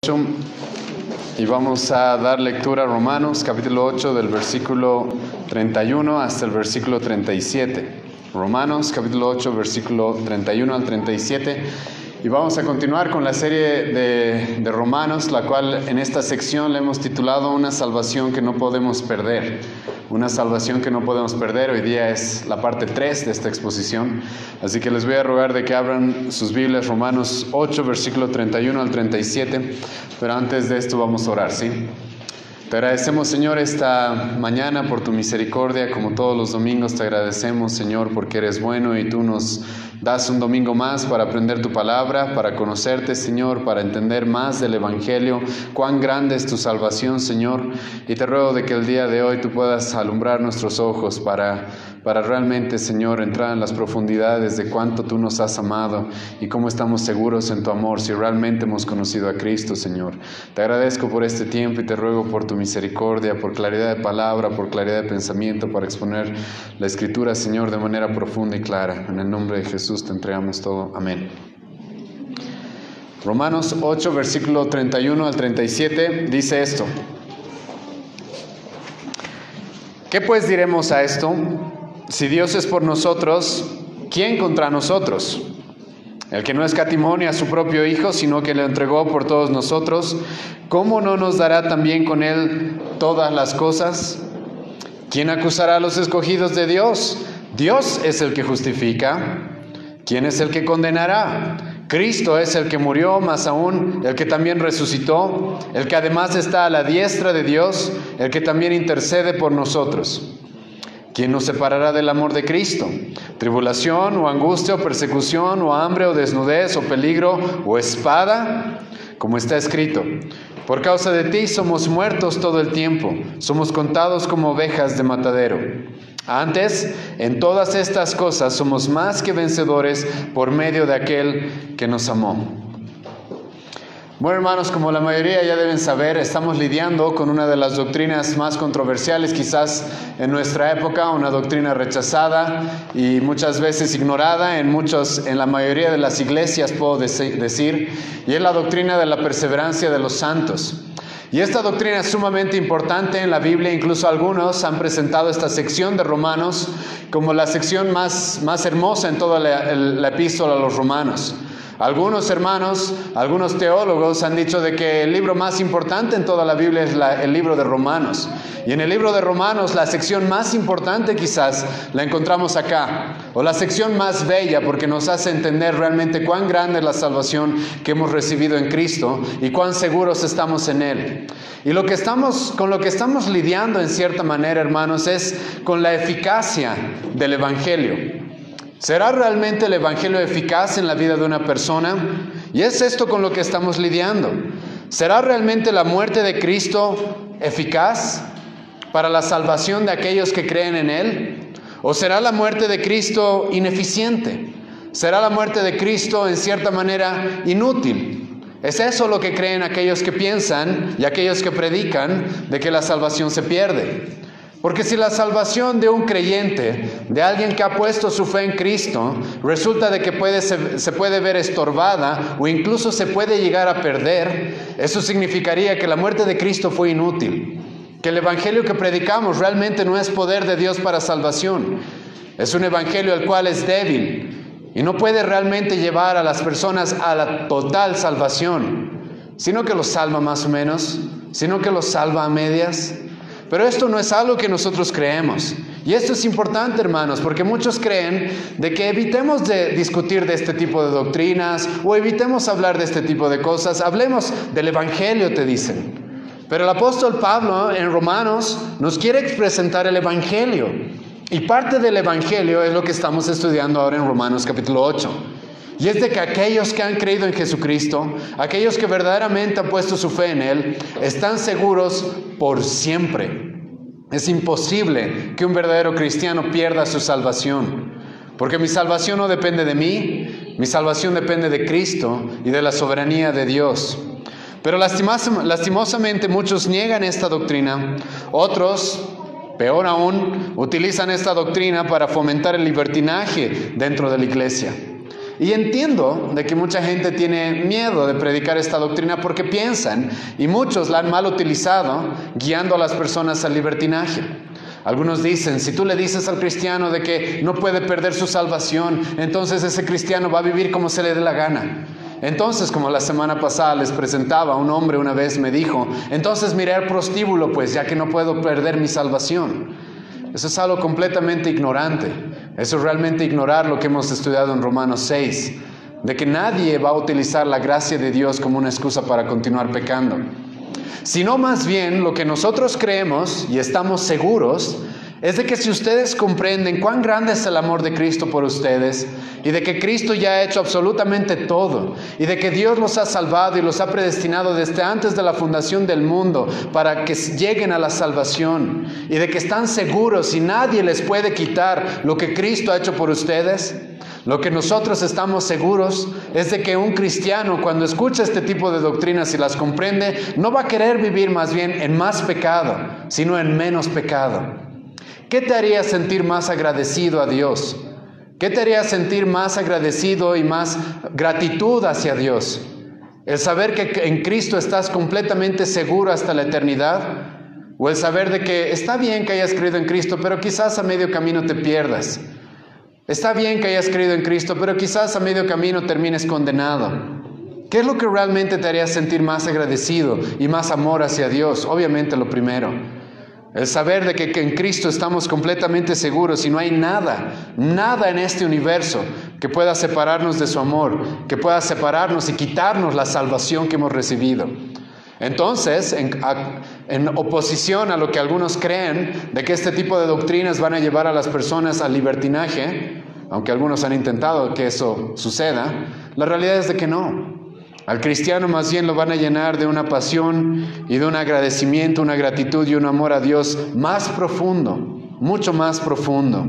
8 y vamos a dar lectura a Romanos capítulo 8 del versículo 31 hasta el versículo 37. Romanos capítulo 8 versículo 31 al 37. Y vamos a continuar con la serie de Romanos, la cual en esta sección le hemos titulado Una salvación que no podemos perder. Una salvación que no podemos perder. Hoy día es la parte 3 de esta exposición. Así que les voy a rogar de que abran sus Biblias, Romanos 8, versículo 31 al 37. Pero antes de esto vamos a orar, ¿sí? Te agradecemos, Señor, esta mañana por tu misericordia. Como todos los domingos te agradecemos, Señor, porque eres bueno y tú nos das un domingo más para aprender tu palabra, para conocerte, Señor, para entender más del Evangelio, cuán grande es tu salvación, Señor. Y te ruego de que el día de hoy tú puedas alumbrar nuestros ojos para realmente, Señor, entrar en las profundidades de cuánto tú nos has amado y cómo estamos seguros en tu amor, si realmente hemos conocido a Cristo, Señor. Te agradezco por este tiempo y te ruego por tu misericordia, por claridad de palabra, por claridad de pensamiento, para exponer la Escritura, Señor, de manera profunda y clara. En el nombre de Jesús te entregamos todo. Amén. Romanos 8, versículo 31 al 37, dice esto. ¿Qué pues diremos a esto? Si Dios es por nosotros, ¿quién contra nosotros? El que no escatimó ni a su propio Hijo, sino que le entregó por todos nosotros, ¿cómo no nos dará también con Él todas las cosas? ¿Quién acusará a los escogidos de Dios? Dios es el que justifica. ¿Quién es el que condenará? Cristo es el que murió, más aún el que también resucitó, el que además está a la diestra de Dios, el que también intercede por nosotros. ¿Quién nos separará del amor de Cristo? ¿Tribulación o angustia o persecución o hambre o desnudez o peligro o espada? Como está escrito, por causa de ti somos muertos todo el tiempo, somos contados como ovejas de matadero. Antes, en todas estas cosas somos más que vencedores por medio de aquel que nos amó. Bueno, hermanos, como la mayoría ya deben saber, estamos lidiando con una de las doctrinas más controversiales quizás en nuestra época, una doctrina rechazada y muchas veces ignorada en la mayoría de las iglesias, puedo decir, y es la doctrina de la perseverancia de los santos. Y esta doctrina es sumamente importante en la Biblia. Incluso algunos han presentado esta sección de Romanos como la sección más hermosa en toda la epístola a los Romanos. Algunos hermanos, algunos teólogos han dicho de que el libro más importante en toda la Biblia es el libro de Romanos. Y en el libro de Romanos, la sección más importante quizás la encontramos acá. O la sección más bella, porque nos hace entender realmente cuán grande es la salvación que hemos recibido en Cristo y cuán seguros estamos en Él. Y con lo que estamos lidiando en cierta manera, hermanos, es con la eficacia del Evangelio. ¿Será realmente el Evangelio eficaz en la vida de una persona? Y es esto con lo que estamos lidiando. ¿Será realmente la muerte de Cristo eficaz para la salvación de aquellos que creen en Él? ¿O será la muerte de Cristo ineficiente? ¿Será la muerte de Cristo en cierta manera inútil? ¿Es eso lo que creen aquellos que piensan y aquellos que predican de que la salvación se pierde? Porque si la salvación de un creyente, de alguien que ha puesto su fe en Cristo, resulta de que se puede ver estorbada o incluso se puede llegar a perder, eso significaría que la muerte de Cristo fue inútil, que el evangelio que predicamos realmente no es poder de Dios para salvación. Es un evangelio el cual es débil y no puede realmente llevar a las personas a la total salvación, sino que los salva más o menos, sino que los salva a medias. Pero esto no es algo que nosotros creemos. Y esto es importante, hermanos, porque muchos creen de que evitemos de discutir de este tipo de doctrinas o evitemos hablar de este tipo de cosas. Hablemos del Evangelio, te dicen. Pero el apóstol Pablo en Romanos nos quiere presentar el Evangelio. Y parte del Evangelio es lo que estamos estudiando ahora en Romanos capítulo 8. Y es de que aquellos que han creído en Jesucristo, aquellos que verdaderamente han puesto su fe en Él, están seguros por siempre. Es imposible que un verdadero cristiano pierda su salvación, porque mi salvación no depende de mí, mi salvación depende de Cristo y de la soberanía de Dios. Pero lastimosamente muchos niegan esta doctrina, otros, peor aún, utilizan esta doctrina para fomentar el libertinaje dentro de la iglesia. Y entiendo de que mucha gente tiene miedo de predicar esta doctrina porque piensan, y muchos la han mal utilizado, guiando a las personas al libertinaje. Algunos dicen, si tú le dices al cristiano de que no puede perder su salvación, entonces ese cristiano va a vivir como se le dé la gana. Entonces, como la semana pasada les presentaba, un hombre una vez me dijo, entonces miré al prostíbulo, pues ya que no puedo perder mi salvación. Eso es algo completamente ignorante. Eso es realmente ignorar lo que hemos estudiado en Romanos 6, de que nadie va a utilizar la gracia de Dios como una excusa para continuar pecando. Sino más bien lo que nosotros creemos y estamos seguros es de que si ustedes comprenden cuán grande es el amor de Cristo por ustedes y de que Cristo ya ha hecho absolutamente todo y de que Dios los ha salvado y los ha predestinado desde antes de la fundación del mundo para que lleguen a la salvación y de que están seguros y nadie les puede quitar lo que Cristo ha hecho por ustedes, lo que nosotros estamos seguros es de que un cristiano cuando escucha este tipo de doctrinas y las comprende no va a querer vivir más bien en más pecado, sino en menos pecado. ¿Qué te haría sentir más agradecido a Dios? ¿Qué te haría sentir más agradecido y más gratitud hacia Dios? ¿El saber que en Cristo estás completamente seguro hasta la eternidad? ¿O el saber de que está bien que hayas creído en Cristo, pero quizás a medio camino te pierdas? Está bien que hayas creído en Cristo, pero quizás a medio camino termines condenado. ¿Qué es lo que realmente te haría sentir más agradecido y más amor hacia Dios? Obviamente lo primero. El saber de que en Cristo estamos completamente seguros y no hay nada en este universo que pueda separarnos de su amor, que pueda separarnos y quitarnos la salvación que hemos recibido. Entonces, en oposición a lo que algunos creen de que este tipo de doctrinas van a llevar a las personas al libertinaje, aunque algunos han intentado que eso suceda, la realidad es de que no. Al cristiano más bien lo van a llenar de una pasión y de un agradecimiento, una gratitud y un amor a Dios más profundo, mucho más profundo.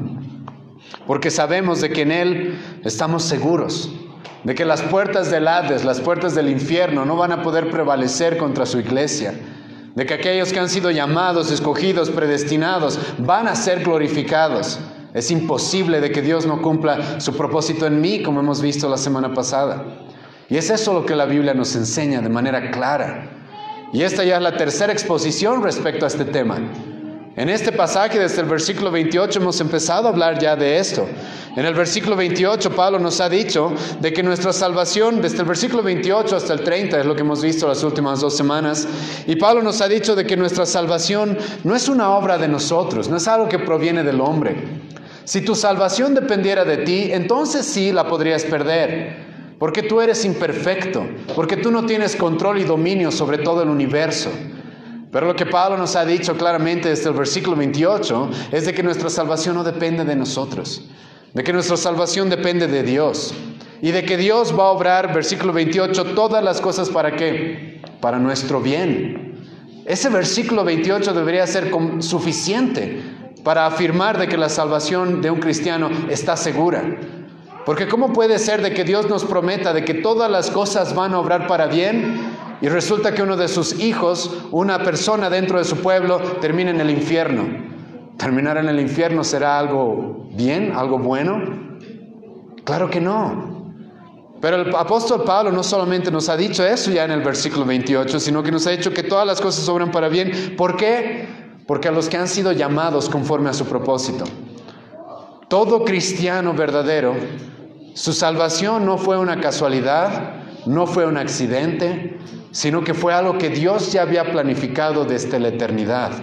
Porque sabemos de que en Él estamos seguros, de que las puertas del Hades, las puertas del infierno no van a poder prevalecer contra su iglesia, de que aquellos que han sido llamados, escogidos, predestinados, van a ser glorificados. Es imposible de que Dios no cumpla su propósito en mí, como hemos visto la semana pasada. Y es eso lo que la Biblia nos enseña de manera clara. Y esta ya es la tercera exposición respecto a este tema. En este pasaje, desde el versículo 28, hemos empezado a hablar ya de esto. En el versículo 28, Pablo nos ha dicho de que nuestra salvación, desde el versículo 28 hasta el 30, es lo que hemos visto las últimas 2 semanas, y Pablo nos ha dicho de que nuestra salvación no es una obra de nosotros, no es algo que proviene del hombre. Si tu salvación dependiera de ti, entonces sí la podrías perder. Porque tú eres imperfecto, porque tú no tienes control y dominio sobre todo el universo. Pero lo que Pablo nos ha dicho claramente desde el versículo 28 es de que nuestra salvación no depende de nosotros, de que nuestra salvación depende de Dios y de que Dios va a obrar, versículo 28, todas las cosas ¿para qué? Para nuestro bien. Ese versículo 28 debería ser suficiente para afirmar de que la salvación de un cristiano está segura. Porque ¿cómo puede ser de que Dios nos prometa de que todas las cosas van a obrar para bien y resulta que uno de sus hijos, una persona dentro de su pueblo, termina en el infierno? ¿Terminar en el infierno será algo bien, algo bueno? Claro que no. Pero el apóstol Pablo no solamente nos ha dicho eso ya en el versículo 28, sino que nos ha dicho que todas las cosas obran para bien. ¿Por qué? Porque a los que han sido llamados conforme a su propósito. Todo cristiano verdadero, su salvación no fue una casualidad, no fue un accidente, sino que fue algo que Dios ya había planificado desde la eternidad.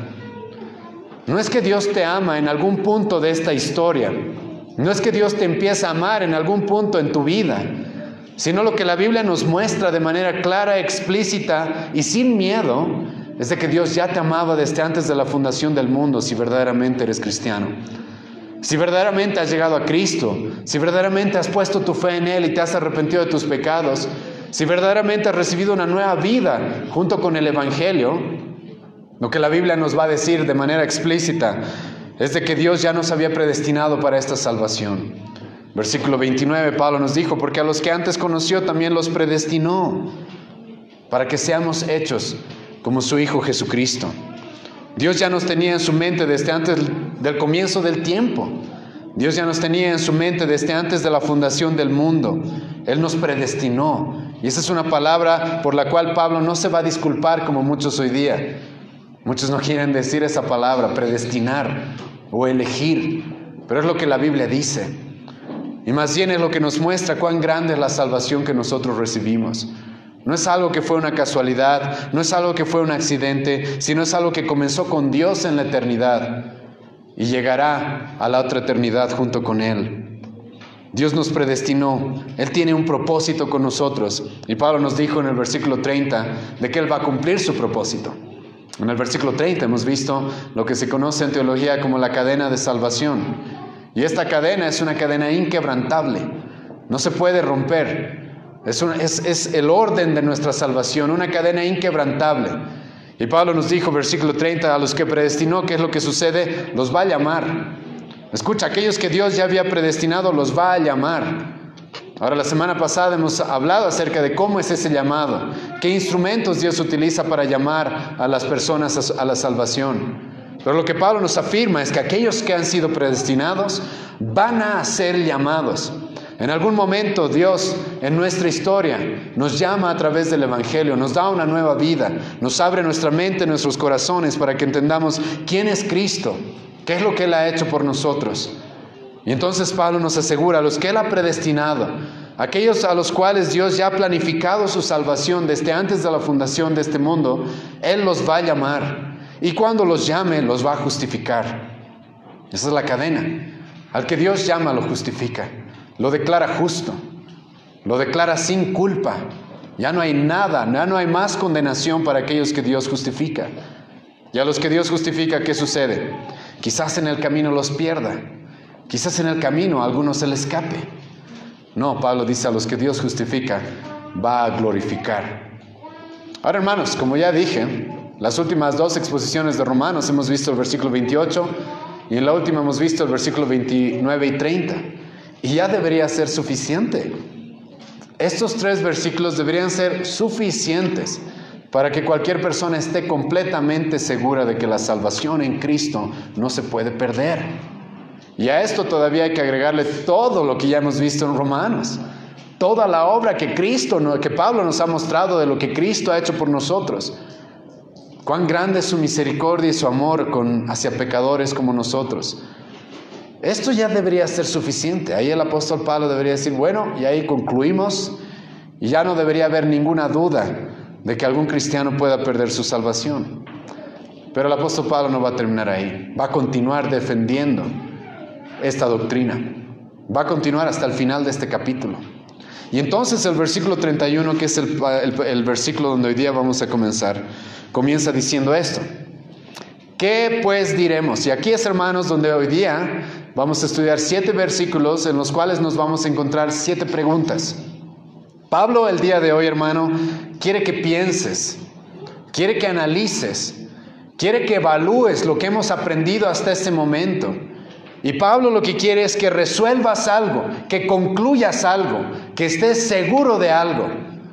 No es que Dios te ama en algún punto de esta historia, no es que Dios te empieza a amar en algún punto en tu vida, sino lo que la Biblia nos muestra de manera clara, explícita y sin miedo, es de que Dios ya te amaba desde antes de la fundación del mundo si verdaderamente eres cristiano. Si verdaderamente has llegado a Cristo, si verdaderamente has puesto tu fe en Él y te has arrepentido de tus pecados, si verdaderamente has recibido una nueva vida junto con el Evangelio, lo que la Biblia nos va a decir de manera explícita es de que Dios ya nos había predestinado para esta salvación. Versículo 29, Pablo nos dijo, porque a los que antes conoció también los predestinó, para que seamos hechos como su Hijo Jesucristo. Dios ya nos tenía en su mente desde antes del comienzo del tiempo. Dios ya nos tenía en su mente desde antes de la fundación del mundo. Él nos predestinó. Y esa es una palabra por la cual Pablo no se va a disculpar como muchos hoy día. Muchos no quieren decir esa palabra, predestinar o elegir. Pero es lo que la Biblia dice. Y más bien es lo que nos muestra cuán grande es la salvación que nosotros recibimos. No es algo que fue una casualidad, no es algo que fue un accidente, sino es algo que comenzó con Dios en la eternidad y llegará a la otra eternidad junto con Él. Dios nos predestinó, Él tiene un propósito con nosotros. Y Pablo nos dijo en el versículo 30 de que Él va a cumplir su propósito. En el versículo 30 hemos visto lo que se conoce en teología como la cadena de salvación. Y esta cadena es una cadena inquebrantable, no se puede romper. Es el orden de nuestra salvación, una cadena inquebrantable. Y Pablo nos dijo, versículo 30, a los que predestinó, ¿qué es lo que sucede? Los va a llamar. Escucha, aquellos que Dios ya había predestinado, los va a llamar. Ahora, la semana pasada hemos hablado acerca de cómo es ese llamado, qué instrumentos Dios utiliza para llamar a las personas a la salvación. Pero lo que Pablo nos afirma es que aquellos que han sido predestinados van a ser llamados. En algún momento Dios en nuestra historia nos llama a través del Evangelio, nos da una nueva vida, nos abre nuestra mente, nuestros corazones para que entendamos quién es Cristo, qué es lo que Él ha hecho por nosotros. Y entonces Pablo nos asegura, a los que Él ha predestinado, aquellos a los cuales Dios ya ha planificado su salvación desde antes de la fundación de este mundo, Él los va a llamar. Y cuando los llame, los va a justificar. Esa es la cadena. Al que Dios llama, lo justifica. Lo declara justo. Lo declara sin culpa. Ya no hay nada, ya no hay más condenación para aquellos que Dios justifica. Y a los que Dios justifica, ¿qué sucede? Quizás en el camino los pierda. Quizás en el camino a algunos se les escape. No, Pablo dice, a los que Dios justifica, va a glorificar. Ahora, hermanos, como ya dije, las últimas dos exposiciones de Romanos hemos visto el versículo 28 y en la última hemos visto el versículo 29 y 30. Y ya debería ser suficiente. Estos tres versículos deberían ser suficientes para que cualquier persona esté completamente segura de que la salvación en Cristo no se puede perder. Y a esto todavía hay que agregarle todo lo que ya hemos visto en Romanos. Toda la obra que Pablo nos ha mostrado de lo que Cristo ha hecho por nosotros. Cuán grande es su misericordia y su amor hacia pecadores como nosotros. Esto ya debería ser suficiente. Ahí el apóstol Pablo debería decir, bueno, y ahí concluimos. Y ya no debería haber ninguna duda de que algún cristiano pueda perder su salvación. Pero el apóstol Pablo no va a terminar ahí. Va a continuar defendiendo esta doctrina. Va a continuar hasta el final de este capítulo. Y entonces el versículo 31, que es el versículo donde hoy día vamos a comenzar, comienza diciendo esto. ¿Qué pues diremos? Y aquí es, hermanos, donde hoy día vamos a estudiar 7 versículos en los cuales nos vamos a encontrar 7 preguntas. Pablo el día de hoy, hermano, quiere que pienses, quiere que analices, quiere que evalúes lo que hemos aprendido hasta este momento. Y Pablo lo que quiere es que resuelvas algo, que concluyas algo, que estés seguro de algo.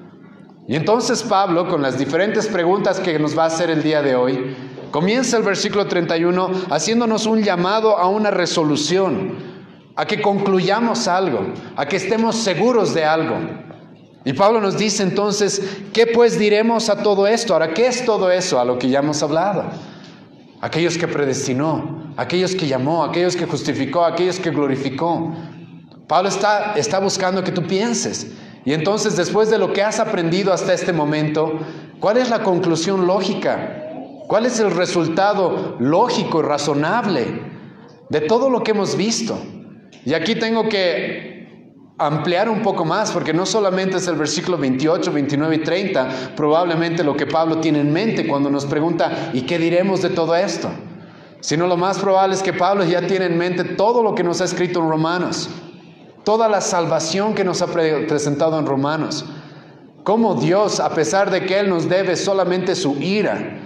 Y entonces Pablo, con las diferentes preguntas que nos va a hacer el día de hoy, comienza el versículo 31 haciéndonos un llamado a una resolución, a que concluyamos algo, a que estemos seguros de algo. Y Pablo nos dice entonces, ¿qué pues diremos a todo esto? Ahora, ¿qué es todo eso a lo que ya hemos hablado? Aquellos que predestinó, aquellos que llamó, aquellos que justificó, aquellos que glorificó. Pablo está buscando que tú pienses. Y entonces, después de lo que has aprendido hasta este momento, ¿cuál es la conclusión lógica? ¿Cuál es el resultado lógico y razonable de todo lo que hemos visto? Y aquí tengo que ampliar un poco más, porque no solamente es el versículo 28, 29 y 30, probablemente lo que Pablo tiene en mente cuando nos pregunta, ¿y qué diremos de todo esto? Sino lo más probable es que Pablo ya tiene en mente todo lo que nos ha escrito en Romanos, toda la salvación que nos ha presentado en Romanos, cómo Dios, a pesar de que Él nos debe solamente su ira,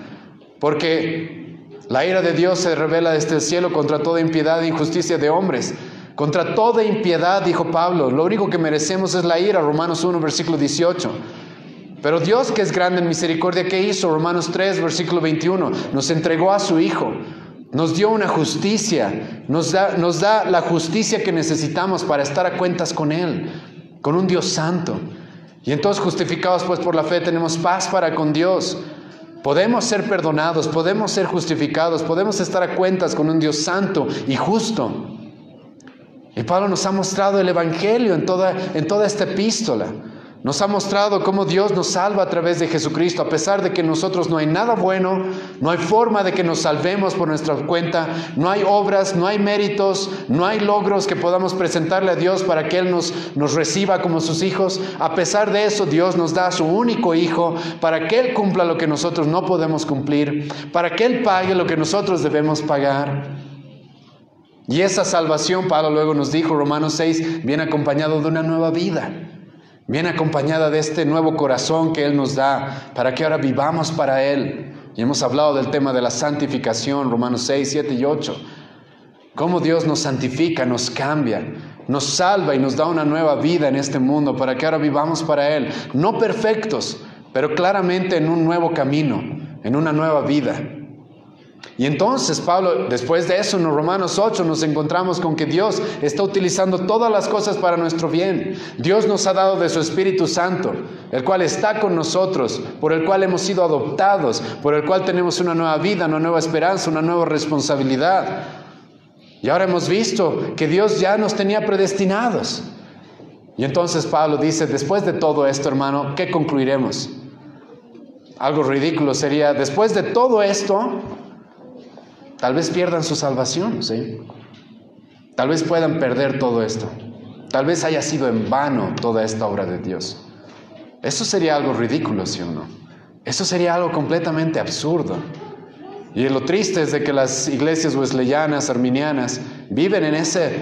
porque la ira de Dios se revela desde el cielo contra toda impiedad e injusticia de hombres. Contra toda impiedad, dijo Pablo, lo único que merecemos es la ira, Romanos 1, versículo 18. Pero Dios, que es grande en misericordia, ¿qué hizo? Romanos 3, versículo 21, nos entregó a su Hijo, Nos dio una justicia, nos da la justicia que necesitamos para estar a cuentas con Él, con un Dios santo. Y entonces, justificados pues por la fe, tenemos paz para con Dios. Podemos ser perdonados, podemos ser justificados, podemos estar a cuentas con un Dios santo y justo. Y Pablo nos ha mostrado el Evangelio en toda esta epístola. Nos ha mostrado cómo Dios nos salva a través de Jesucristo, a pesar de que en nosotros no hay nada bueno, no hay forma de que nos salvemos por nuestra cuenta, no hay obras, no hay méritos, no hay logros que podamos presentarle a Dios para que Él nos reciba como sus hijos. A pesar de eso, Dios nos da a su único Hijo para que Él cumpla lo que nosotros no podemos cumplir, para que Él pague lo que nosotros debemos pagar. Y esa salvación, Pablo luego nos dijo, Romanos 6, viene acompañado de una nueva vida. Viene acompañada de este nuevo corazón que Él nos da para que ahora vivamos para Él. Y hemos hablado del tema de la santificación, Romanos 6, 7 y 8. Cómo Dios nos santifica, nos cambia, nos salva y nos da una nueva vida en este mundo para que ahora vivamos para Él. No perfectos, pero claramente en un nuevo camino, en una nueva vida. Y entonces Pablo, después de eso, en Romanos 8 nos encontramos con que Dios está utilizando todas las cosas para nuestro bien. Dios nos ha dado de su Espíritu Santo, el cual está con nosotros, por el cual hemos sido adoptados, por el cual tenemos una nueva vida, una nueva esperanza, una nueva responsabilidad. Y ahora hemos visto que Dios ya nos tenía predestinados. Y entonces Pablo dice, después de todo esto, hermano, ¿qué concluiremos? Algo ridículo sería, después de todo esto, tal vez pierdan su salvación, ¿sí? Tal vez puedan perder todo esto. Tal vez haya sido en vano toda esta obra de Dios. Eso sería algo ridículo, ¿sí o no? Eso sería algo completamente absurdo. Y lo triste es de que las iglesias wesleyanas, arminianas, viven en ese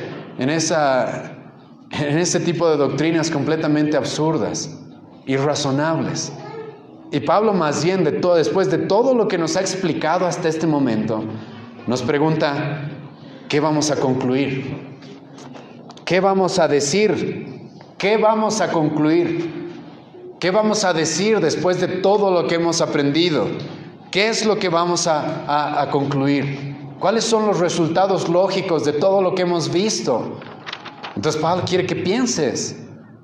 tipo de doctrinas completamente absurdas, irrazonables. Y Pablo, más bien, después de todo lo que nos ha explicado hasta este momento, nos pregunta, ¿qué vamos a concluir? ¿Qué vamos a decir? ¿Qué vamos a concluir? ¿Qué vamos a decir después de todo lo que hemos aprendido? ¿Qué es lo que vamos a concluir? ¿Cuáles son los resultados lógicos de todo lo que hemos visto? Entonces Pablo quiere que pienses.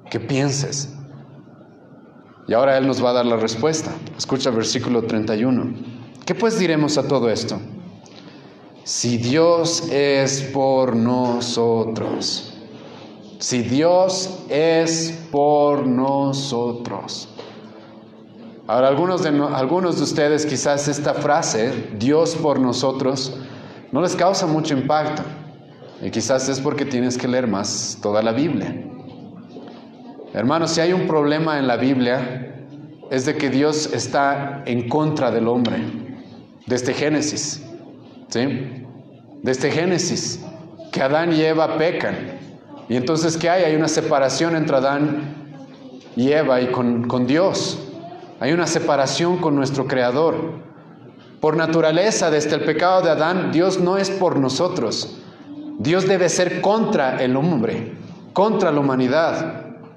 Y ahora él nos va a dar la respuesta. Escucha el versículo 31. ¿Qué pues diremos a todo esto? Si Dios es por nosotros. Si Dios es por nosotros. Ahora, algunos de ustedes quizás esta frase, Dios por nosotros, no les causa mucho impacto. Y quizás es porque tienes que leer más toda la Biblia. Hermanos, si hay un problema en la Biblia, es de que Dios está en contra del hombre. Desde Génesis, ¿sí? Desde Génesis, que Adán y Eva pecan. Y entonces, ¿qué hay? Hay una separación entre Adán y Eva y con Dios. Hay una separación con nuestro Creador. Por naturaleza, desde el pecado de Adán, Dios no es por nosotros. Dios debe ser contra el hombre, contra la humanidad.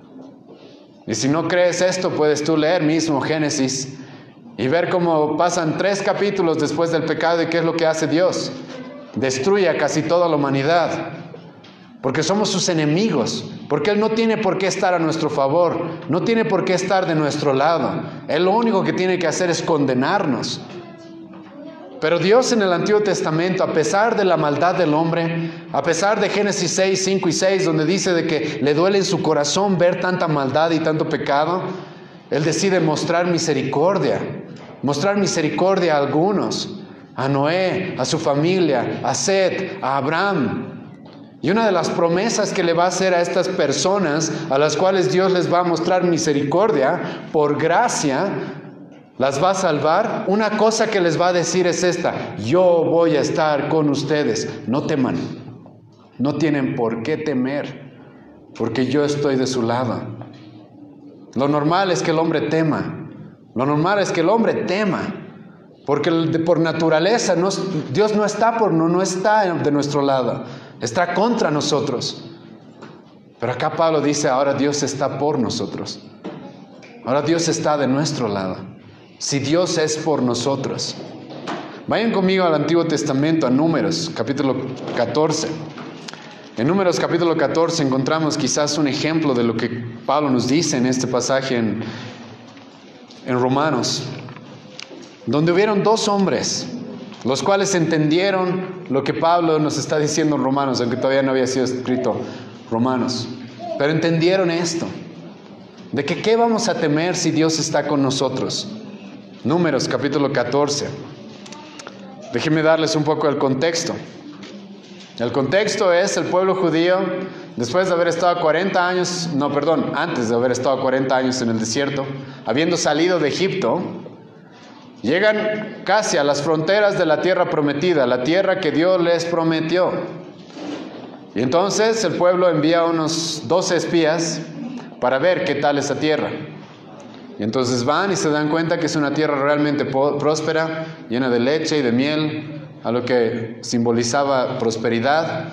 Y si no crees esto, puedes tú leer mismo Génesis y ver cómo pasan 3 capítulos después del pecado y qué es lo que hace Dios. Destruye a casi toda la humanidad, porque somos sus enemigos, porque Él no tiene por qué estar a nuestro favor, no tiene por qué estar de nuestro lado. Él lo único que tiene que hacer es condenarnos. Pero Dios en el Antiguo Testamento, a pesar de la maldad del hombre, a pesar de Génesis 6, 5 y 6, donde dice de que le duele en su corazón ver tanta maldad y tanto pecado, Él decide mostrar misericordia a algunos, a Noé, a su familia, a Set, a Abraham. Y una de las promesas que le va a hacer a estas personas, a las cuales Dios les va a mostrar misericordia, por gracia, las va a salvar. Una cosa que les va a decir es esta: yo voy a estar con ustedes, no teman, no tienen por qué temer, porque yo estoy de su lado. Lo normal es que el hombre tema, porque por naturaleza Dios no está de nuestro lado, está contra nosotros. Pero acá Pablo dice, ahora Dios está por nosotros, ahora Dios está de nuestro lado. Si Dios es por nosotros, Vayan conmigo al Antiguo Testamento, a Números, capítulo 14. En Números capítulo 14 encontramos quizás un ejemplo de lo que Pablo nos dice en este pasaje en Romanos, donde hubieron dos hombres, los cuales entendieron lo que Pablo nos está diciendo en Romanos, aunque todavía no había sido escrito Romanos, pero entendieron esto, de que qué vamos a temer si Dios está con nosotros. Números capítulo 14. Déjenme darles un poco el contexto. El contexto es el pueblo judío, después de haber estado antes de haber estado 40 años en el desierto, habiendo salido de Egipto, llegan casi a las fronteras de la tierra prometida, la tierra que Dios les prometió. Y entonces el pueblo envía unos 12 espías para ver qué tal esa tierra. Y entonces van y se dan cuenta que es una tierra realmente próspera, llena de leche y de miel, a lo que simbolizaba prosperidad.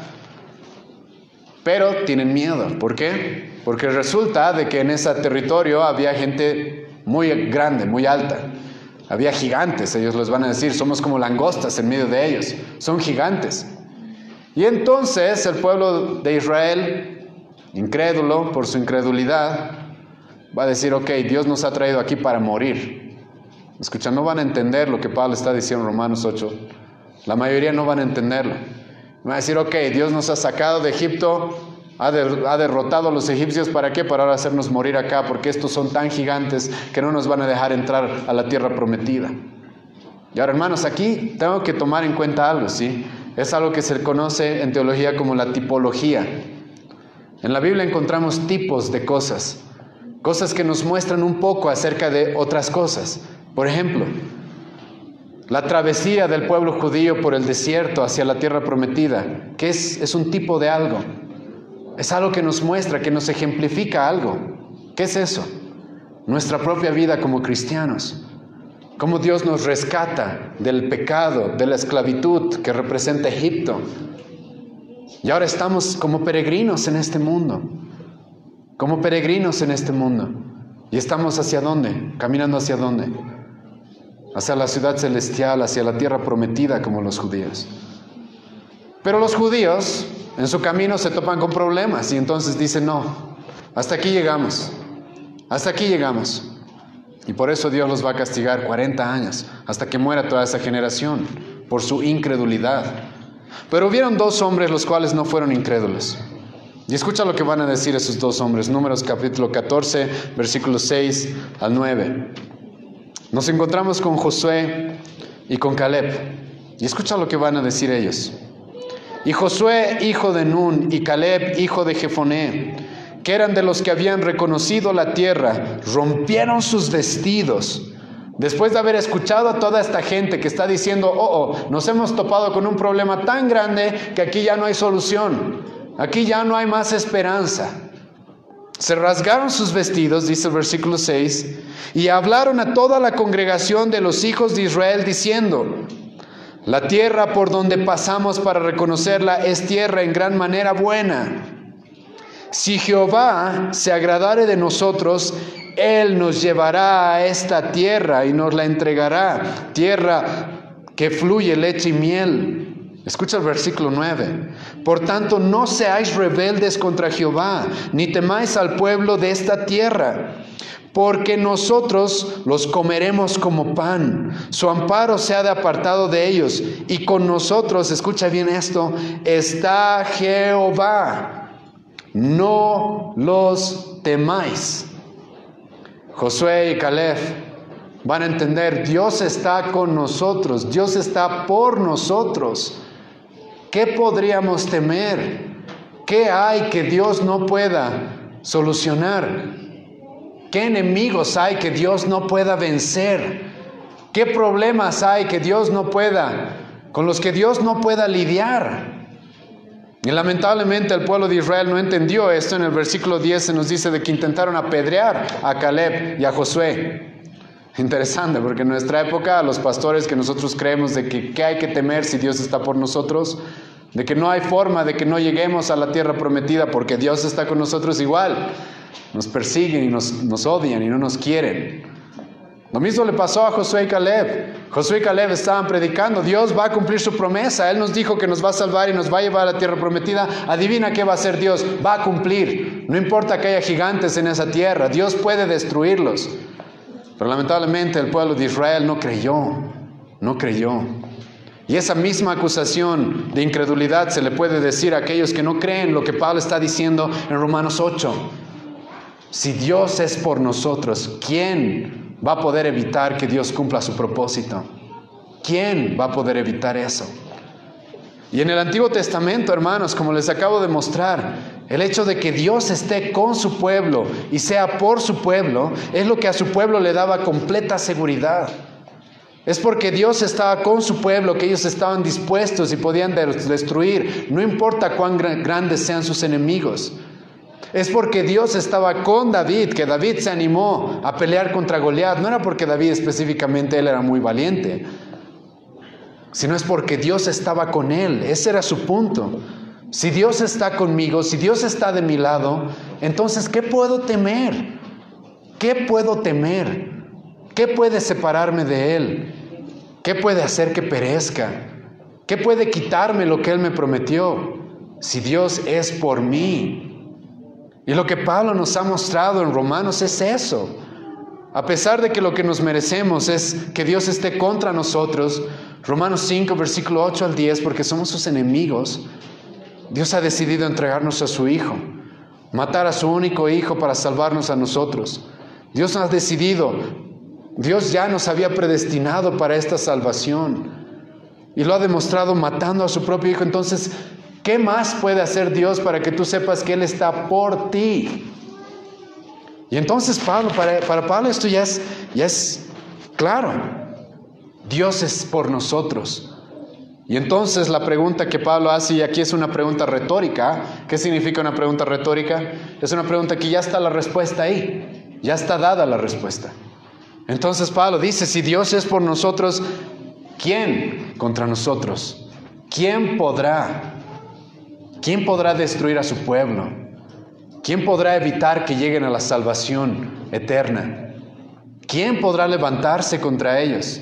Pero tienen miedo. ¿Por qué? Porque resulta de que en ese territorio había gente muy grande, muy alta. Había gigantes, ellos les van a decir, somos como langostas en medio de ellos, son gigantes. Y entonces el pueblo de Israel, incrédulo por su incredulidad, va a decir, ok, Dios nos ha traído aquí para morir. Escucha, no van a entender lo que Pablo está diciendo en Romanos 8. La mayoría no van a entenderlo. Van a decir, ok, Dios nos ha sacado de Egipto, ha derrotado a los egipcios, ¿para qué? Para ahora hacernos morir acá, porque estos son tan gigantes que no nos van a dejar entrar a la tierra prometida. Y ahora, hermanos, aquí tengo que tomar en cuenta algo, ¿sí? Es algo que se conoce en teología como la tipología. En la Biblia encontramos tipos de cosas que nos muestran un poco acerca de otras cosas. Por ejemplo, la travesía del pueblo judío por el desierto hacia la tierra prometida, que es un tipo de algo. Es algo que nos muestra, que nos ejemplifica algo. ¿Qué es eso? Nuestra propia vida como cristianos. Cómo Dios nos rescata del pecado, de la esclavitud que representa Egipto. Y ahora estamos como peregrinos en este mundo. Como peregrinos en este mundo. ¿Y estamos hacia dónde? ¿Caminando hacia dónde? Hacia la ciudad celestial, hacia la tierra prometida como los judíos. Pero los judíos en su camino se topan con problemas y entonces dicen, no, hasta aquí llegamos. Hasta aquí llegamos. Y por eso Dios los va a castigar 40 años, hasta que muera toda esa generación, por su incredulidad. Pero hubieron dos hombres los cuales no fueron incrédulos. Y escucha lo que van a decir esos dos hombres. Números capítulo 14, versículos 6 al 9. Nos encontramos con Josué y con Caleb. Y escucha lo que van a decir ellos. Y Josué, hijo de Nun, y Caleb, hijo de Jefoné, que eran de los que habían reconocido la tierra, rompieron sus vestidos. Después de haber escuchado a toda esta gente que está diciendo, nos hemos topado con un problema tan grande que aquí ya no hay solución. Aquí ya no hay más esperanza. Se rasgaron sus vestidos, dice el versículo 6, y hablaron a toda la congregación de los hijos de Israel diciendo, la tierra por donde pasamos para reconocerla es tierra en gran manera buena. Si Jehová se agradare de nosotros, Él nos llevará a esta tierra y nos la entregará, tierra que fluye leche y miel. Escucha el versículo 9. Por tanto, no seáis rebeldes contra Jehová, ni temáis al pueblo de esta tierra, porque nosotros los comeremos como pan. Su amparo se ha de apartado de ellos, y con nosotros, escucha bien esto, está Jehová. No los temáis. Josué y Caleb van a entender, Dios está con nosotros, Dios está por nosotros. ¿Qué podríamos temer? ¿Qué hay que Dios no pueda solucionar? ¿Qué enemigos hay que Dios no pueda vencer? ¿Qué problemas hay que Dios no pueda, con los que Dios no pueda lidiar? Y lamentablemente el pueblo de Israel no entendió esto. En el versículo 10 se nos dice de que intentaron apedrear a Caleb y a Josué. Interesante, porque en nuestra época los pastores que nosotros creemos de que ¿qué hay que temer si Dios está por nosotros? De que no hay forma de que no lleguemos a la tierra prometida porque Dios está con nosotros igual. Nos persiguen y nos odian y no nos quieren. Lo mismo le pasó a Josué y Caleb. Josué y Caleb estaban predicando, Dios va a cumplir su promesa. Él nos dijo que nos va a salvar y nos va a llevar a la tierra prometida. Adivina qué va a hacer Dios, va a cumplir. No importa que haya gigantes en esa tierra, Dios puede destruirlos. Pero lamentablemente el pueblo de Israel no creyó. Y esa misma acusación de incredulidad se le puede decir a aquellos que no creen lo que Pablo está diciendo en Romanos 8. Si Dios es por nosotros, ¿quién va a poder evitar que Dios cumpla su propósito? ¿Quién va a poder evitar eso? Y en el Antiguo Testamento, hermanos, como les acabo de mostrar, el hecho de que Dios esté con su pueblo y sea por su pueblo, es lo que a su pueblo le daba completa seguridad. Es porque Dios estaba con su pueblo que ellos estaban dispuestos y podían destruir, no importa cuán grandes sean sus enemigos. Es porque Dios estaba con David, que David se animó a pelear contra Goliat. No era porque David específicamente él era muy valiente, sino es porque Dios estaba con él. Ese era su punto. Si Dios está conmigo, si Dios está de mi lado, entonces ¿qué puedo temer? ¿Qué puedo temer? ¿Qué puede separarme de Él? ¿Qué puede hacer que perezca? ¿Qué puede quitarme lo que Él me prometió? Si Dios es por mí. Y lo que Pablo nos ha mostrado en Romanos es eso. A pesar de que lo que nos merecemos es que Dios esté contra nosotros, Romanos 5, versículo 8 al 10, porque somos sus enemigos, Dios ha decidido entregarnos a su Hijo, matar a su único Hijo para salvarnos a nosotros. Dios ha decidido, Dios ya nos había predestinado para esta salvación y lo ha demostrado matando a su propio Hijo. Entonces, ¿qué más puede hacer Dios para que tú sepas que Él está por ti? Y entonces Pablo, para Pablo esto ya es claro. Dios es por nosotros. Y entonces la pregunta que Pablo hace, y aquí es una pregunta retórica. ¿Qué significa una pregunta retórica? Es una pregunta que ya está la respuesta ahí. Ya está dada la respuesta. Entonces Pablo dice, si Dios es por nosotros, ¿quién contra nosotros? ¿Quién podrá destruir a su pueblo? ¿Quién podrá evitar que lleguen a la salvación eterna? ¿Quién podrá levantarse contra ellos?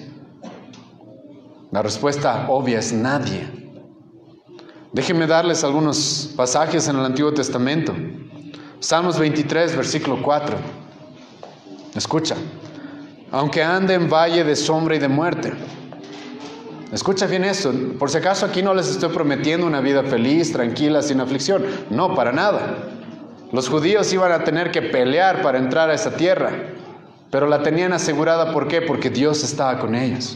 La respuesta obvia es nadie. Déjenme darles algunos pasajes en el Antiguo Testamento. Salmos 23, versículo 4. Escucha. Aunque ande en valle de sombra y de muerte. Escucha bien esto. Por si acaso aquí no les estoy prometiendo una vida feliz, tranquila, sin aflicción. No, para nada. Los judíos iban a tener que pelear para entrar a esa tierra. Pero la tenían asegurada, ¿por qué? Porque Dios estaba con ellos.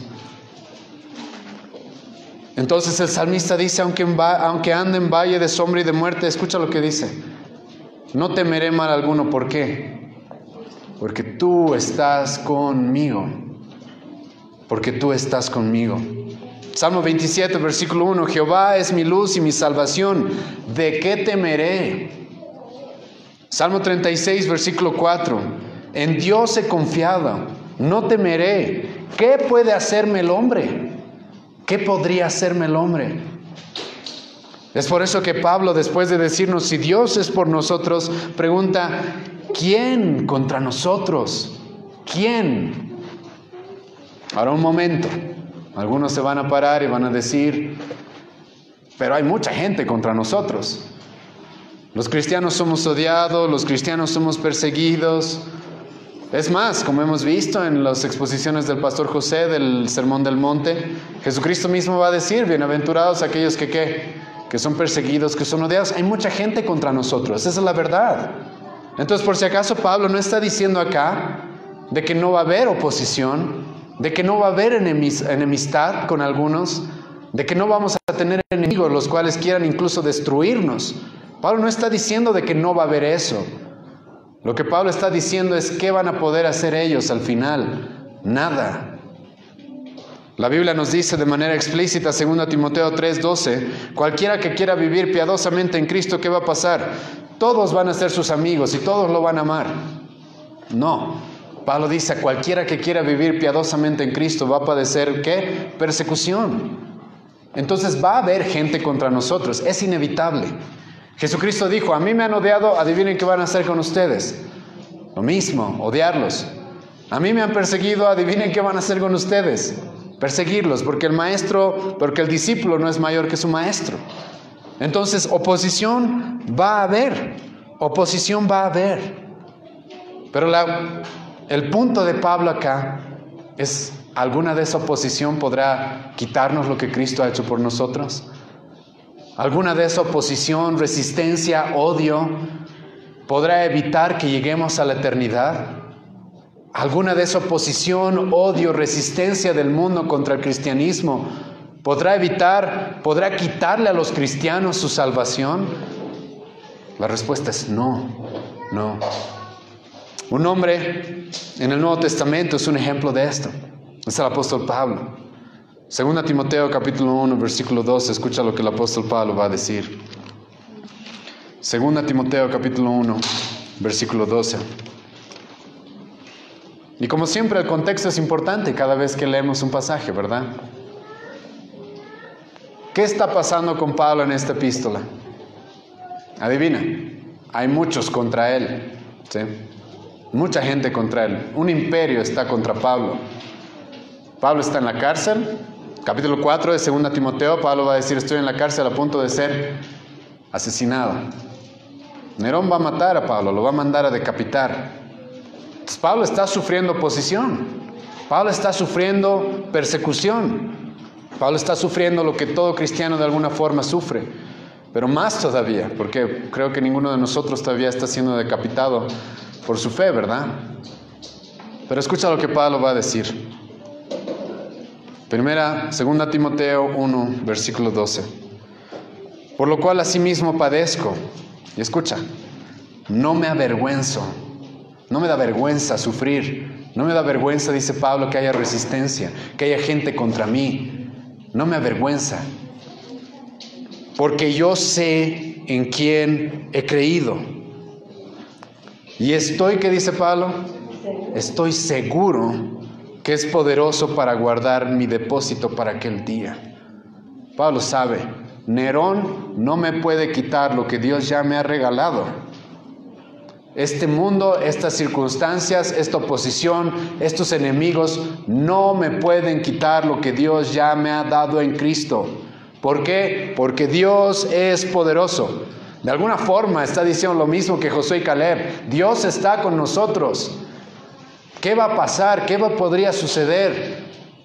Entonces el salmista dice, aunque ande en valle de sombra y de muerte, escucha lo que dice. No temeré mal alguno, ¿por qué? Porque tú estás conmigo. Porque tú estás conmigo. Salmo 27, versículo 1. Jehová es mi luz y mi salvación. ¿De qué temeré? Salmo 36, versículo 4. En Dios he confiado. No temeré. ¿Qué puede hacerme el hombre? ¿Qué podría hacerme el hombre? Es por eso que Pablo, después de decirnos si Dios es por nosotros, pregunta, ¿quién contra nosotros? ¿Quién? Ahora un momento, algunos se van a parar y van a decir, pero hay mucha gente contra nosotros. Los cristianos somos odiados, los cristianos somos perseguidos. Es más, como hemos visto en las exposiciones del pastor José del Sermón del Monte, Jesucristo mismo va a decir, bienaventurados aquellos que son perseguidos, que son odiados. Hay mucha gente contra nosotros, esa es la verdad. Entonces, por si acaso, Pablo no está diciendo acá de que no va a haber oposición, de que no va a haber enemistad con algunos, de que no vamos a tener enemigos los cuales quieran incluso destruirnos. Pablo no está diciendo de que no va a haber eso. Lo que Pablo está diciendo es ¿qué van a poder hacer ellos al final? Nada. La Biblia nos dice de manera explícita, 2 Timoteo 3:12, cualquiera que quiera vivir piadosamente en Cristo, ¿qué va a pasar? Todos van a ser sus amigos y todos lo van a amar. No. Pablo dice, cualquiera que quiera vivir piadosamente en Cristo va a padecer, ¿qué? Persecución. Entonces va a haber gente contra nosotros, es inevitable. Jesucristo dijo, a mí me han odiado, adivinen qué van a hacer con ustedes. Lo mismo, odiarlos. A mí me han perseguido, adivinen qué van a hacer con ustedes. Perseguirlos, porque el discípulo no es mayor que su maestro. Entonces, oposición va a haber. Oposición va a haber. Pero el punto de Pablo acá es, ¿alguna de esa oposición podrá quitarnos lo que Cristo ha hecho por nosotros? ¿Alguna de esa oposición, resistencia, odio, podrá evitar que lleguemos a la eternidad? ¿Alguna de esa oposición, odio, resistencia del mundo contra el cristianismo podrá quitarle a los cristianos su salvación? La respuesta es no, no. Un hombre en el Nuevo Testamento es un ejemplo de esto. Es el apóstol Pablo. 2 Timoteo capítulo 1, versículo 12, escucha lo que el apóstol Pablo va a decir. 2 Timoteo capítulo 1, versículo 12. Y como siempre, el contexto es importante cada vez que leemos un pasaje, ¿verdad? ¿Qué está pasando con Pablo en esta epístola? Adivina, hay muchos contra él, ¿sí? Mucha gente contra él. Un imperio está contra Pablo. Pablo está en la cárcel. Capítulo 4 de 2 Timoteo, Pablo va a decir, estoy en la cárcel a punto de ser asesinado. Nerón va a matar a Pablo, lo va a mandar a decapitar. Entonces, Pablo está sufriendo oposición. Pablo está sufriendo persecución. Pablo está sufriendo lo que todo cristiano de alguna forma sufre. Pero más todavía, porque creo que ninguno de nosotros todavía está siendo decapitado por su fe, ¿verdad? Pero escucha lo que Pablo va a decir. 2 Timoteo 1, versículo 12. Por lo cual asimismo padezco. Y escucha, no me avergüenzo. No me da vergüenza sufrir. No me da vergüenza, dice Pablo, que haya resistencia, que haya gente contra mí. No me avergüenza. Porque yo sé en quién he creído. Y estoy, ¿qué dice Pablo? Estoy seguro que es poderoso para guardar mi depósito para aquel día. Pablo sabe, Nerón no me puede quitar lo que Dios ya me ha regalado. Este mundo, estas circunstancias, esta oposición, estos enemigos no me pueden quitar lo que Dios ya me ha dado en Cristo. ¿Por qué? Porque Dios es poderoso. De alguna forma está diciendo lo mismo que Josué y Caleb. Dios está con nosotros. ¿Qué va a pasar? ¿Qué podría suceder?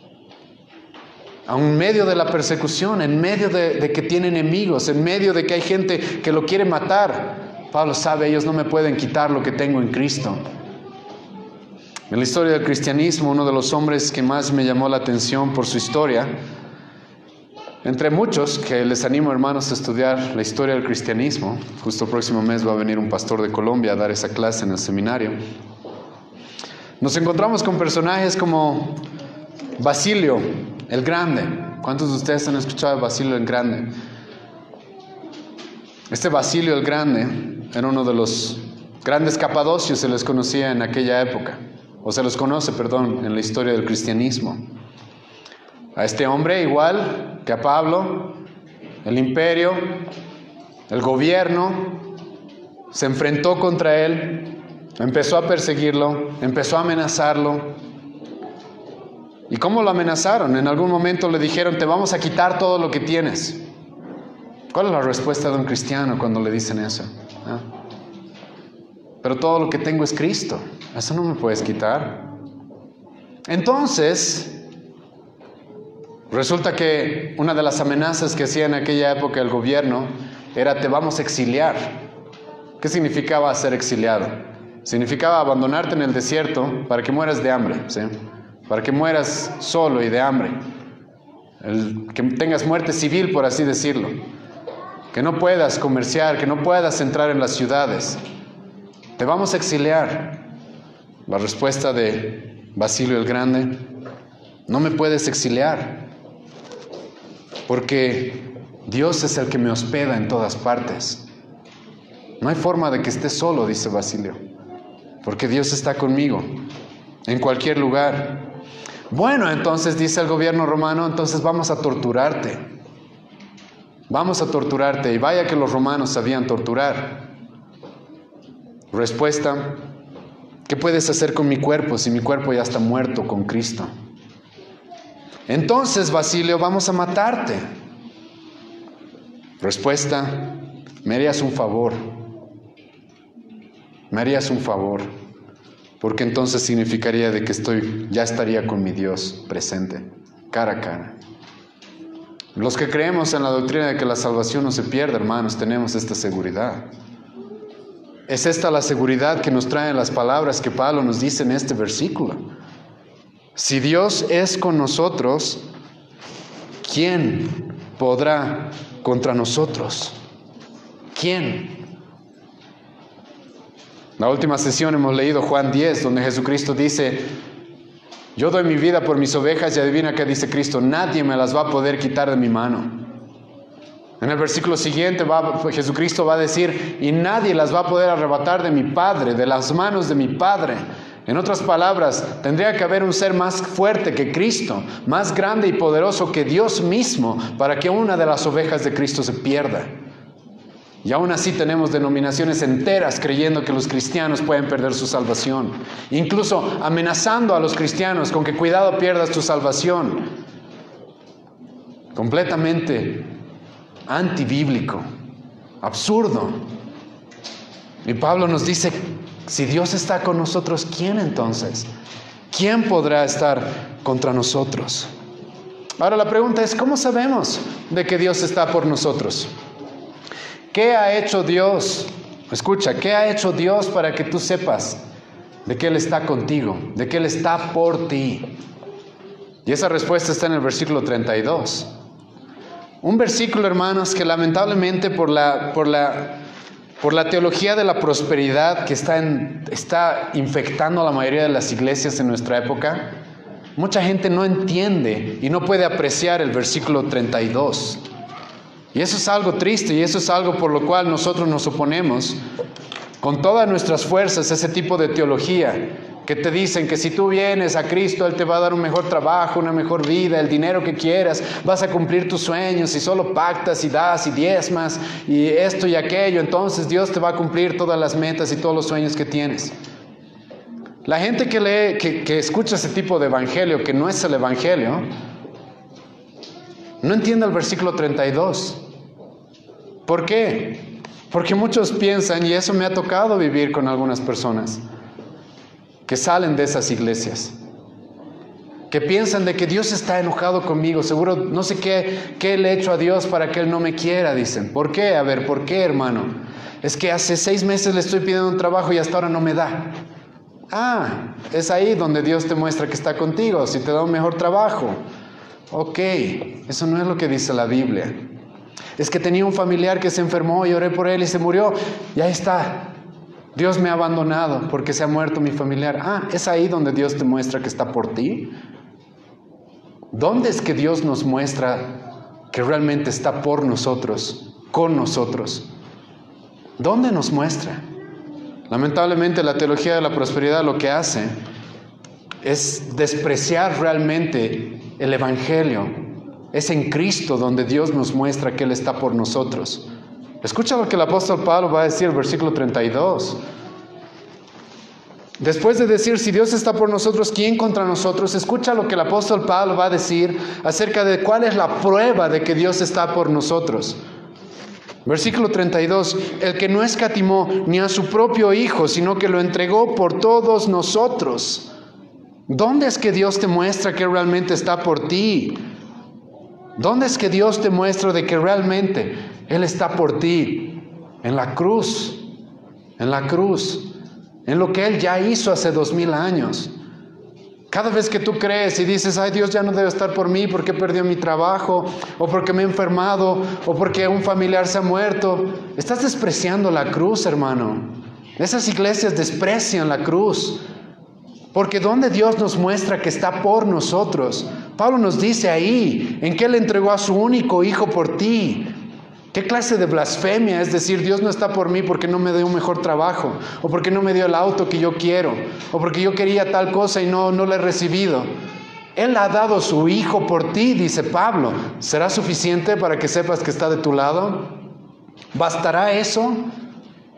En medio de la persecución, en medio de que tiene enemigos, en medio de que hay gente que lo quiere matar, Pablo sabe, ellos no me pueden quitar lo que tengo en Cristo. En la historia del cristianismo, uno de los hombres que más me llamó la atención por su historia, entre muchos que les animo, hermanos, a estudiar la historia del cristianismo. Justo el próximo mes va a venir un pastor de Colombia a dar esa clase en el seminario. Nos encontramos con personajes como Basilio el Grande. ¿Cuántos de ustedes han escuchado de Basilio el Grande? Este Basilio el Grande era uno de los grandes capadocios, se les conocía en aquella época, o se los conoce, perdón, en la historia del cristianismo. A este hombre, igual que a Pablo, el imperio, el gobierno, se enfrentó contra él, empezó a perseguirlo, empezó a amenazarlo. ¿Y cómo lo amenazaron? En algún momento le dijeron, te vamos a quitar todo lo que tienes. ¿Cuál es la respuesta de un cristiano cuando le dicen eso? ¿Ah? Pero todo lo que tengo es Cristo. Eso no me puedes quitar. Entonces, resulta que una de las amenazas que hacía en aquella época el gobierno era, te vamos a exiliar. ¿Qué significaba ser exiliado? Significaba abandonarte en el desierto para que mueras de hambre, ¿sí? Para que mueras solo y de hambre. Que tengas muerte civil, por así decirlo. Que no puedas comerciar, que no puedas entrar en las ciudades. Te vamos a exiliar. La respuesta de Basilio el Grande, no me puedes exiliar, porque Dios es el que me hospeda en todas partes. No hay forma de que esté solo, dice Basilio, porque Dios está conmigo en cualquier lugar. Bueno, entonces dice el gobierno romano, entonces vamos a torturarte. Vamos a torturarte. Y vaya que los romanos sabían torturar. Respuesta, ¿Qué puedes hacer con mi cuerpo si mi cuerpo ya está muerto con Cristo? Entonces, Basilio, vamos a matarte. Respuesta: me harías un favor. Me harías un favor. Porque entonces significaría de que ya estaría con mi Dios presente, cara a cara. Los que creemos en la doctrina de que la salvación no se pierde, hermanos, tenemos esta seguridad. Es esta la seguridad que nos traen las palabras que Pablo nos dice en este versículo. Si Dios es con nosotros, ¿quién podrá contra nosotros? ¿Quién? La última sesión hemos leído Juan 10, donde Jesucristo dice: yo doy mi vida por mis ovejas, y adivina qué dice Cristo: nadie me las va a poder quitar de mi mano. En el versículo siguiente Jesucristo va a decir: y nadie las va a poder arrebatar de mi Padre, de las manos de mi Padre. En otras palabras, tendría que haber un ser más fuerte que Cristo, más grande y poderoso que Dios mismo, para que una de las ovejas de Cristo se pierda. Y aún así tenemos denominaciones enteras creyendo que los cristianos pueden perder su salvación, incluso amenazando a los cristianos con que cuidado pierdas tu salvación. Completamente antibíblico, absurdo. Y Pablo nos dice: si Dios está con nosotros, ¿quién entonces? ¿Quién podrá estar contra nosotros? Ahora la pregunta es: ¿cómo sabemos de que Dios está por nosotros? ¿Qué ha hecho Dios? Escucha, ¿qué ha hecho Dios para que tú sepas de que Él está contigo, de que Él está por ti? Y esa respuesta está en el versículo 32. Un versículo, hermanos, que lamentablemente por la teología de la prosperidad que está infectando a la mayoría de las iglesias en nuestra época, mucha gente no entiende y no puede apreciar el versículo 32. Y eso es algo triste, y eso es algo por lo cual nosotros nos oponemos con todas nuestras fuerzas a ese tipo de teología, que te dicen que si tú vienes a Cristo, Él te va a dar un mejor trabajo, una mejor vida, el dinero que quieras, vas a cumplir tus sueños, y solo pactas y das y diezmas y esto y aquello, entonces Dios te va a cumplir todas las metas y todos los sueños que tienes. La gente que escucha ese tipo de evangelio, que no es el evangelio, no entiende el versículo 32. ¿Por qué? Porque muchos piensan, y eso me ha tocado vivir con algunas personas, que salen de esas iglesias, que piensan de que Dios está enojado conmigo, seguro no sé qué le he hecho a Dios para que Él no me quiera, dicen. ¿Por qué? A ver, ¿por qué, hermano? Es que hace 6 meses le estoy pidiendo un trabajo y hasta ahora no me da. Ah, es ahí donde Dios te muestra que está contigo, si te da un mejor trabajo. Ok, eso no es lo que dice la Biblia. Es que tenía un familiar que se enfermó y oré por él y se murió. Y ahí está. Dios me ha abandonado porque se ha muerto mi familiar. Ah, es ahí donde Dios te muestra que está por ti. ¿Dónde es que Dios nos muestra que realmente está por nosotros, con nosotros? ¿Dónde nos muestra? Lamentablemente la teología de la prosperidad lo que hace es despreciar realmente el evangelio. Es en Cristo donde Dios nos muestra que Él está por nosotros. Escucha lo que el apóstol Pablo va a decir en el versículo 32. Después de decir, si Dios está por nosotros, ¿quién contra nosotros? Escucha lo que el apóstol Pablo va a decir acerca de cuál es la prueba de que Dios está por nosotros. Versículo 32, el que no escatimó ni a su propio Hijo, sino que lo entregó por todos nosotros. ¿Dónde es que Dios te muestra que realmente está por ti? ¿Dónde es que Dios te muestra de que realmente Él está por ti? En la cruz, en lo que Él ya hizo hace 2000 años. Cada vez que tú crees y dices, ay, Dios ya no debe estar por mí porque perdió mi trabajo, o porque me he enfermado, o porque un familiar se ha muerto, estás despreciando la cruz, hermano. Esas iglesias desprecian la cruz. Porque donde Dios nos muestra que está por nosotros, Pablo nos dice ahí, en que Él entregó a su único Hijo por ti. ¿Qué clase de blasfemia es decir, Dios no está por mí porque no me dio un mejor trabajo, o porque no me dio el auto que yo quiero, o porque yo quería tal cosa y no lo he recibido? Él ha dado su Hijo por ti, dice Pablo. ¿Será suficiente para que sepas que está de tu lado? ¿Bastará eso?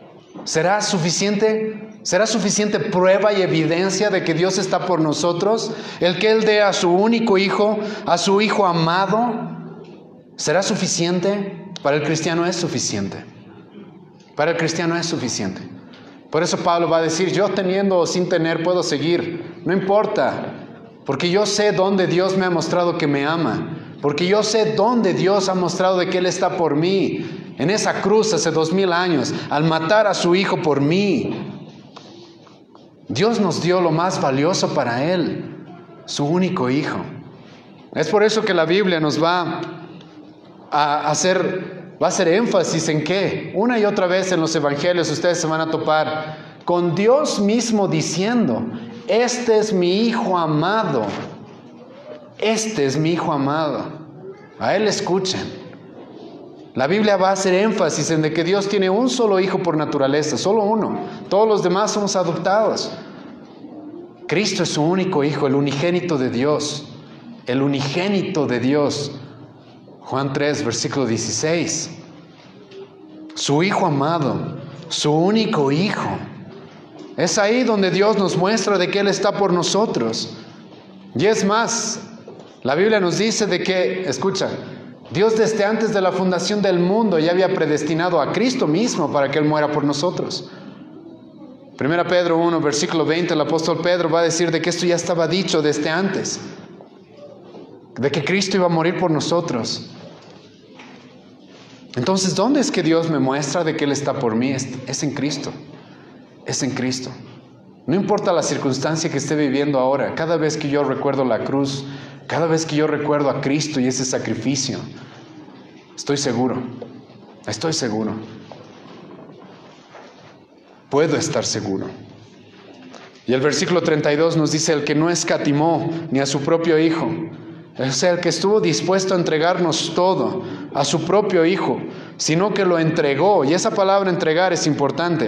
¿Será suficiente? ¿Será suficiente prueba y evidencia de que Dios está por nosotros? El que Él dé a su único hijo, a su hijo amado, ¿será suficiente? Para el cristiano es suficiente. Para el cristiano es suficiente. Por eso Pablo va a decir, yo teniendo o sin tener puedo seguir, no importa, porque yo sé dónde Dios me ha mostrado que me ama, porque yo sé dónde Dios ha mostrado de que Él está por mí, en esa cruz hace 2000 años, al matar a su hijo por mí. Dios nos dio lo más valioso para Él, su único hijo. Es por eso que la Biblia nos va a hacer énfasis en qué. Una y otra vez en los evangelios ustedes se van a topar con Dios mismo diciendo, este es mi hijo amado, este es mi hijo amado. A Él escuchen. La Biblia va a hacer énfasis en de que Dios tiene un solo hijo por naturaleza, solo uno. Todos los demás somos adoptados. Cristo es su único hijo, el unigénito de Dios. El unigénito de Dios. Juan 3, versículo 16. Su hijo amado, su único hijo. Es ahí donde Dios nos muestra de que Él está por nosotros. Y es más, la Biblia nos dice de que, escucha, Dios desde antes de la fundación del mundo ya había predestinado a Cristo mismo para que Él muera por nosotros. 1 Pedro 1, versículo 20, el apóstol Pedro va a decir de que esto ya estaba dicho desde antes, de que Cristo iba a morir por nosotros. Entonces, ¿dónde es que Dios me muestra de que Él está por mí? Es en Cristo, es en Cristo. No importa la circunstancia que esté viviendo ahora, cada vez que yo recuerdo la cruz, cada vez que yo recuerdo a Cristo y ese sacrificio, estoy seguro, puedo estar seguro. Y el versículo 32 nos dice, el que no escatimó ni a su propio hijo, o sea, el que estuvo dispuesto a entregarnos todo, a su propio hijo, sino que lo entregó. Y esa palabra entregar es importante.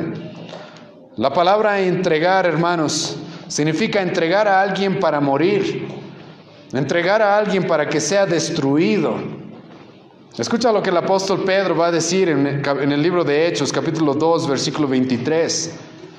La palabra entregar, hermanos, significa entregar a alguien para morir, entregar a alguien para que sea destruido. Escucha lo que el apóstol Pedro va a decir en el libro de Hechos, capítulo 2, versículo 23.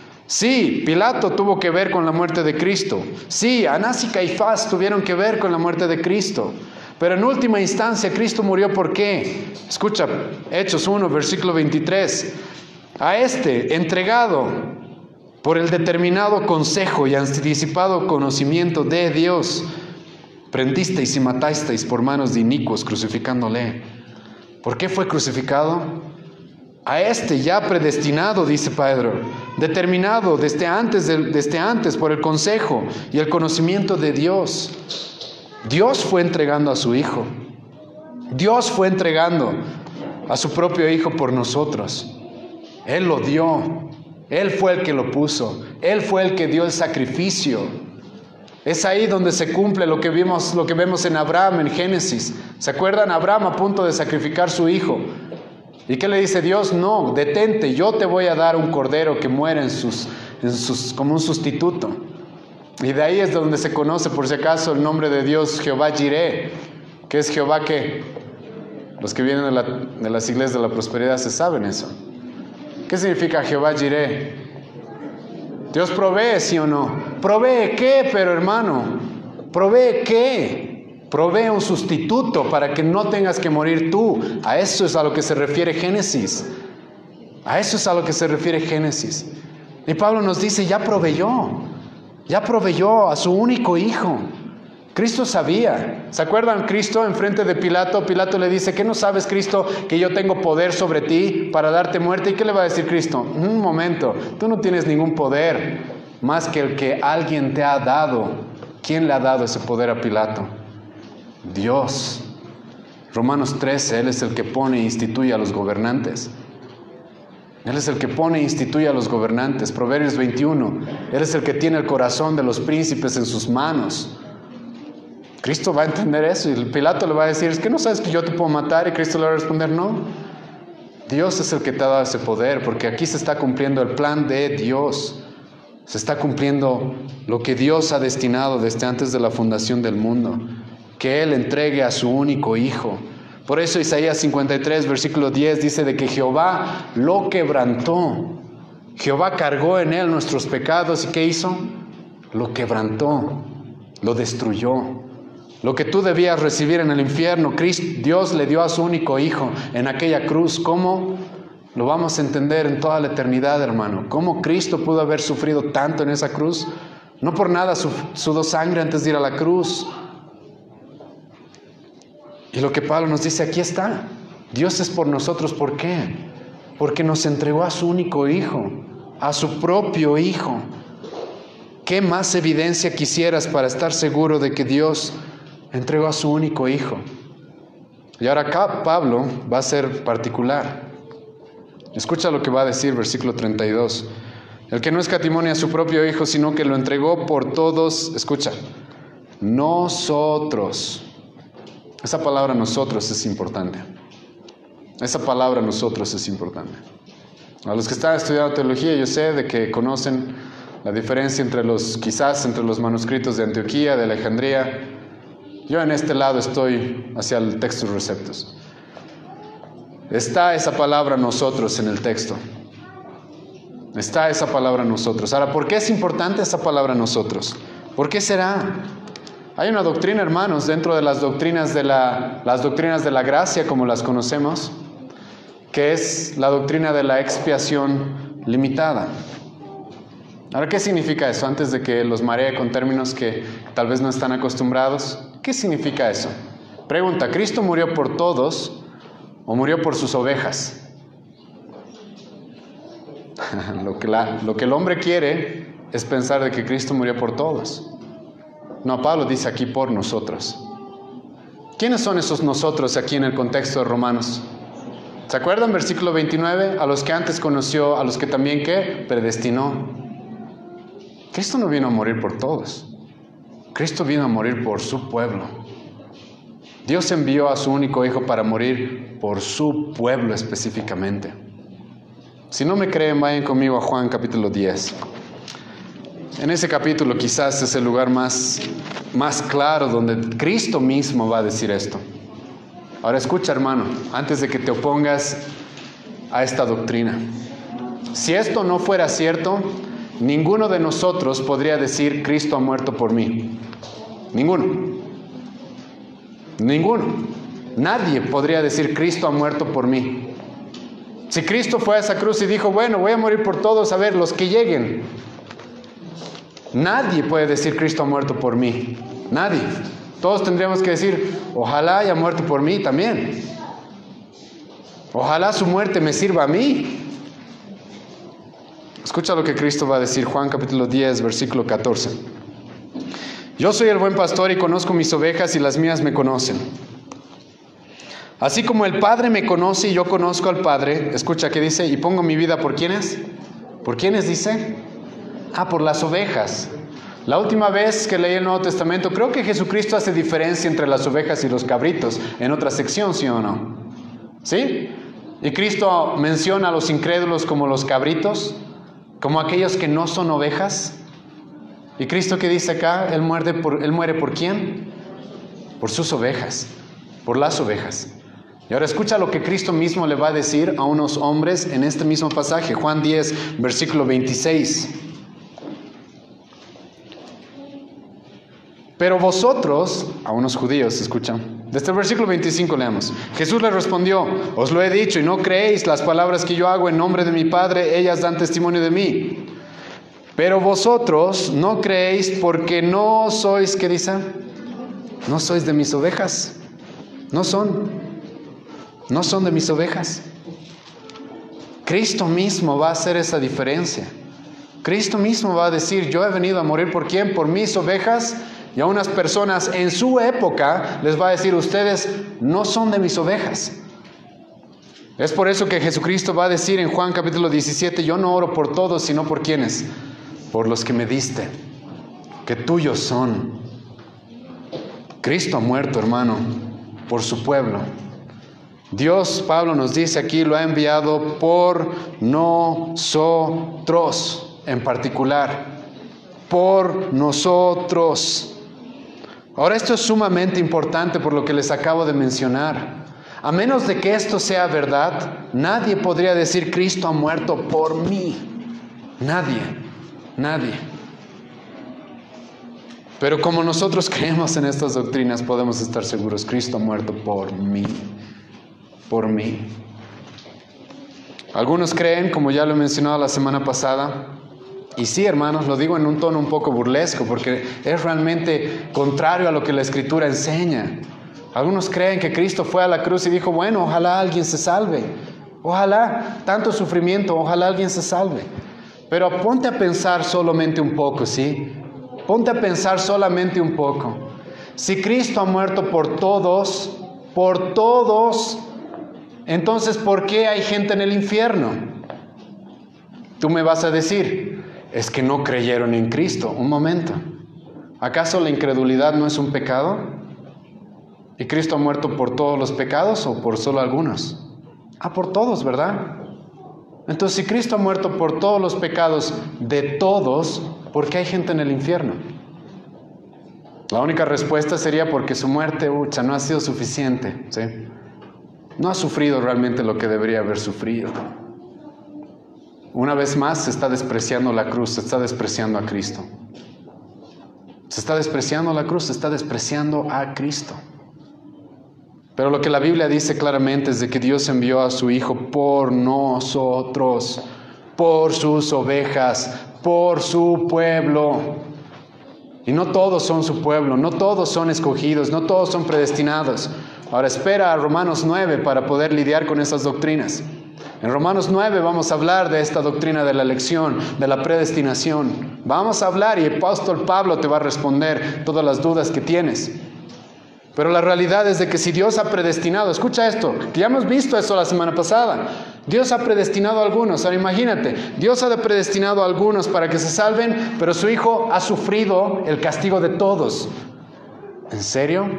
Sí, Pilato tuvo que ver con la muerte de Cristo. Sí, Anás y Caifás tuvieron que ver con la muerte de Cristo. Pero en última instancia, Cristo murió ¿por qué? Escucha, Hechos 1, versículo 23. A este, entregado por el determinado consejo y anticipado conocimiento de Dios, prendisteis y matasteis por manos de inicuos, crucificándole. ¿Por qué fue crucificado? A este ya predestinado, dice Pedro, determinado desde antes por el consejo y el conocimiento de Dios. Dios fue entregando a su Hijo. Dios fue entregando a su propio Hijo por nosotros. Él lo dio. Él fue el que lo puso. Él fue el que dio el sacrificio. Es ahí donde se cumple lo que vemos en Abraham en Génesis. ¿Se acuerdan? Abraham a punto de sacrificar su hijo. ¿Y qué le dice Dios? No, detente, yo te voy a dar un cordero que muera como un sustituto. Y de ahí es donde se conoce, por si acaso, el nombre de Dios, Jehová Jireh, que es Jehová que los que vienen de las iglesias de la prosperidad se saben eso. ¿Qué significa Jehová Jireh? Dios provee, ¿sí o no? ¿Provee qué, pero hermano? ¿Provee qué? Provee un sustituto para que no tengas que morir tú. A eso es a lo que se refiere Génesis. A eso es a lo que se refiere Génesis. Y Pablo nos dice, ya proveyó a su único hijo. Cristo sabía. ¿Se acuerdan? Cristo enfrente de Pilato. Pilato le dice, ¿qué no sabes, Cristo, que yo tengo poder sobre ti para darte muerte? ¿Y qué le va a decir Cristo? Un momento, tú no tienes ningún poder más que el que alguien te ha dado. ¿Quién le ha dado ese poder a Pilato? Dios. Romanos 13, Él es el que pone e instituye a los gobernantes. Él es el que pone e instituye a los gobernantes. Proverbios 21, Él es el que tiene el corazón de los príncipes en sus manos. Cristo va a entender eso y Pilato le va a decir, ¿es que no sabes que yo te puedo matar? Y Cristo le va a responder, no. Dios es el que te ha dado ese poder, porque aquí se está cumpliendo el plan de Dios. Se está cumpliendo lo que Dios ha destinado desde antes de la fundación del mundo, que Él entregue a su único Hijo. Por eso Isaías 53, versículo 10 dice de que Jehová lo quebrantó Jehová cargó en él nuestros pecados y ¿qué hizo? Lo quebrantó, lo destruyó. Lo que tú debías recibir en el infierno, Dios le dio a su único hijo en aquella cruz. ¿Cómo? Lo vamos a entender en toda la eternidad, hermano. ¿Cómo Cristo pudo haber sufrido tanto en esa cruz? No por nada sudó sangre antes de ir a la cruz. Y lo que Pablo nos dice, aquí está. Dios es por nosotros. ¿Por qué? Porque nos entregó a su único hijo, a su propio hijo. ¿Qué más evidencia quisieras para estar seguro de que Dios entregó a su único hijo? Y ahora acá Pablo va a ser particular. Escucha lo que va a decir, versículo 32. El que no escatimó a su propio hijo, sino que lo entregó por todos, escucha, nosotros. Esa palabra nosotros es importante. Esa palabra nosotros es importante. A los que están estudiando teología, yo sé de que conocen la diferencia quizás entre los manuscritos de Antioquía, de Alejandría. Yo en este lado estoy hacia el Textus Receptus. Está esa palabra nosotros en el texto. Está esa palabra nosotros. Ahora, ¿por qué es importante esa palabra nosotros? ¿Por qué será? Hay una doctrina, hermanos, dentro de las doctrinas de la gracia, como las conocemos, que es la doctrina de la expiación limitada. Ahora, ¿qué significa eso? Antes de que los maree con términos que tal vez no están acostumbrados, ¿qué significa eso? Pregunta, ¿Cristo murió por todos o murió por sus ovejas? Lo que el hombre quiere es pensar de que Cristo murió por todos. No, Pablo dice aquí por nosotros. ¿Quiénes son esos nosotros aquí en el contexto de Romanos? ¿Se acuerdan? Versículo 29, a los que antes conoció, a los que también ¿qué? Predestinó. Cristo no vino a morir por todos. Cristo vino a morir por su pueblo. Dios envió a su único hijo para morir por su pueblo específicamente. Si no me creen, vayan conmigo a Juan capítulo 10. En ese capítulo quizás es el lugar más claro donde Cristo mismo va a decir esto. Ahora escucha, hermano, antes de que te opongas a esta doctrina. Si esto no fuera cierto, ninguno de nosotros podría decir Cristo ha muerto por mí. Ninguno. Nadie podría decir Cristo ha muerto por mí. Si Cristo fue a esa cruz y dijo, bueno, voy a morir por todos, a ver, los que lleguen. Nadie puede decir Cristo ha muerto por mí. Nadie. Todos tendríamos que decir, ojalá haya muerto por mí también. Ojalá su muerte me sirva a mí. Escucha lo que Cristo va a decir, Juan capítulo 10, versículo 14. Yo soy el buen pastor y conozco mis ovejas y las mías me conocen. Así como el Padre me conoce y yo conozco al Padre, escucha que dice, y pongo mi vida ¿por quiénes? ¿Por quiénes dice? Por las ovejas. La última vez que leí el Nuevo Testamento, creo que Jesucristo hace diferencia entre las ovejas y los cabritos, en otra sección, ¿sí o no? ¿Sí? Y Cristo menciona a los incrédulos como los cabritos, como aquellos que no son ovejas. ¿Y Cristo qué dice acá? Él muere ¿por quién? Por sus ovejas, por las ovejas. Y ahora escucha lo que Cristo mismo le va a decir a unos hombres en este mismo pasaje, Juan 10, versículo 26. Pero vosotros, a unos judíos, escuchan, desde el versículo 25 leamos. Jesús les respondió, os lo he dicho y no creéis las palabras que yo hago en nombre de mi Padre, ellas dan testimonio de mí. Pero vosotros no creéis porque no sois, ¿qué dice? No sois de mis ovejas. No son de mis ovejas. Cristo mismo va a hacer esa diferencia. Cristo mismo va a decir, yo he venido a morir ¿por quién? Por mis ovejas. Y a unas personas en su época les va a decir, ustedes no son de mis ovejas. Es por eso que Jesucristo va a decir en Juan capítulo 17, yo no oro por todos, sino por ¿quiénes? Por los que me diste, que tuyos son. Cristo ha muerto, hermano, por su pueblo. Dios, Pablo nos dice aquí, lo ha enviado por nosotros en particular. Por nosotros. Ahora esto es sumamente importante por lo que les acabo de mencionar. A menos de que esto sea verdad, nadie podría decir Cristo ha muerto por mí. Nadie. Pero como nosotros creemos en estas doctrinas, podemos estar seguros, Cristo ha muerto por mí. Algunos creen, como ya lo he mencionado la semana pasada, y sí, hermanos, lo digo en un tono un poco burlesco, porque es realmente contrario a lo que la Escritura enseña. Algunos creen que Cristo fue a la cruz y dijo, bueno, ojalá alguien se salve. Ojalá, tanto sufrimiento, ojalá alguien se salve. Pero ponte a pensar solamente un poco, ¿sí? Ponte a pensar solamente un poco. Si Cristo ha muerto por todos, entonces, ¿por qué hay gente en el infierno? Tú me vas a decir, es que no creyeron en Cristo. Un momento. ¿Acaso la incredulidad no es un pecado? ¿Y Cristo ha muerto por todos los pecados o por solo algunos? Por todos, ¿verdad? Entonces, si Cristo ha muerto por todos los pecados de todos, ¿por qué hay gente en el infierno? La única respuesta sería porque su muerte, no ha sido suficiente, ¿sí? No ha sufrido realmente lo que debería haber sufrido. Una vez más se está despreciando la cruz, se está despreciando a Cristo. Se está despreciando la cruz, se está despreciando a Cristo. Pero lo que la Biblia dice claramente es de que Dios envió a su Hijo por nosotros, por sus ovejas, por su pueblo. Y no todos son su pueblo, no todos son escogidos, no todos son predestinados. Ahora espera a Romanos 9 para poder lidiar con esas doctrinas. En Romanos 9 vamos a hablar de esta doctrina de la elección, de la predestinación. Vamos a hablar y el apóstol Pablo te va a responder todas las dudas que tienes. Pero la realidad es de que si Dios ha predestinado, escucha esto, que ya hemos visto eso la semana pasada. Dios ha predestinado a algunos. Ahora imagínate, Dios ha predestinado a algunos para que se salven, pero su Hijo ha sufrido el castigo de todos. ¿En serio?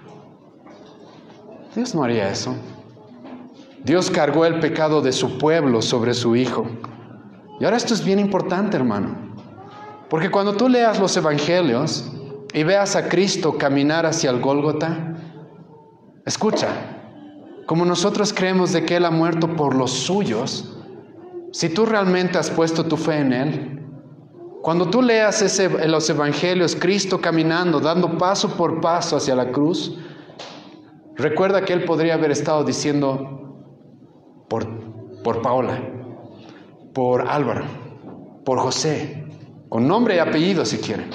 Dios no haría eso. Dios cargó el pecado de su pueblo sobre su Hijo. Y ahora esto es bien importante, hermano. Porque cuando tú leas los evangelios y veas a Cristo caminar hacia el Gólgota, escucha, como nosotros creemos de que Él ha muerto por los suyos, si tú realmente has puesto tu fe en Él, cuando tú leas en los evangelios, Cristo caminando, dando paso por paso hacia la cruz, recuerda que Él podría haber estado diciendo por Paola, por Álvaro, por José, con nombre y apellido si quieren.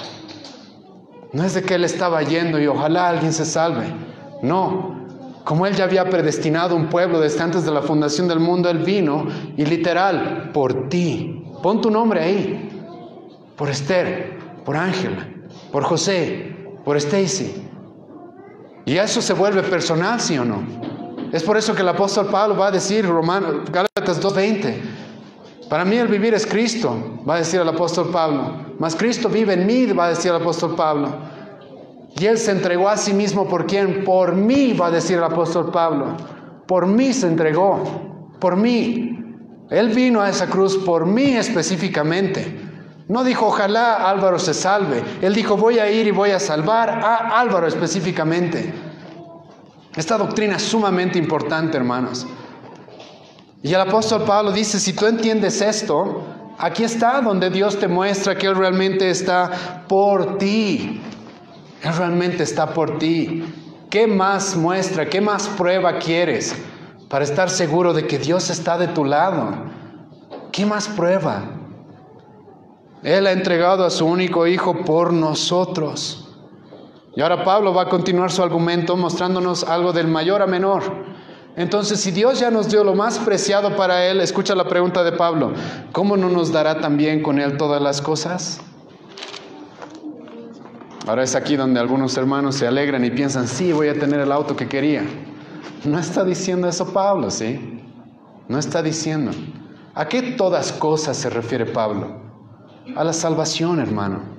No es de que Él estaba yendo y ojalá alguien se salve. No, como Él ya había predestinado un pueblo desde antes de la fundación del mundo, Él vino y literal, por ti. Pon tu nombre ahí. Por Esther, por Ángela, por José, por Stacy. Y eso se vuelve personal, ¿sí o no? Es por eso que el apóstol Pablo va a decir, Gálatas 2:20, para mí el vivir es Cristo, va a decir el apóstol Pablo. Mas Cristo vive en mí, va a decir el apóstol Pablo. Y Él se entregó a sí mismo, ¿por quién? Por mí, va a decir el apóstol Pablo. Por mí se entregó, por mí. Él vino a esa cruz por mí específicamente. No dijo, ojalá Álvaro se salve. Él dijo, voy a ir y voy a salvar a Álvaro específicamente. Esta doctrina es sumamente importante, hermanos. Y el apóstol Pablo dice, si tú entiendes esto, aquí está donde Dios te muestra que Él realmente está por ti. Él realmente está por ti. ¿Qué más muestra, qué más prueba quieres para estar seguro de que Dios está de tu lado? ¿Qué más prueba? Él ha entregado a su único Hijo por nosotros. Y ahora Pablo va a continuar su argumento mostrándonos algo del mayor a menor. Entonces, si Dios ya nos dio lo más preciado para Él, escucha la pregunta de Pablo, ¿cómo no nos dará también con Él todas las cosas? Ahora es aquí donde algunos hermanos se alegran y piensan, sí, voy a tener el auto que quería. No está diciendo eso Pablo, ¿sí? No está diciendo. ¿A qué todas cosas se refiere Pablo? A la salvación, hermano.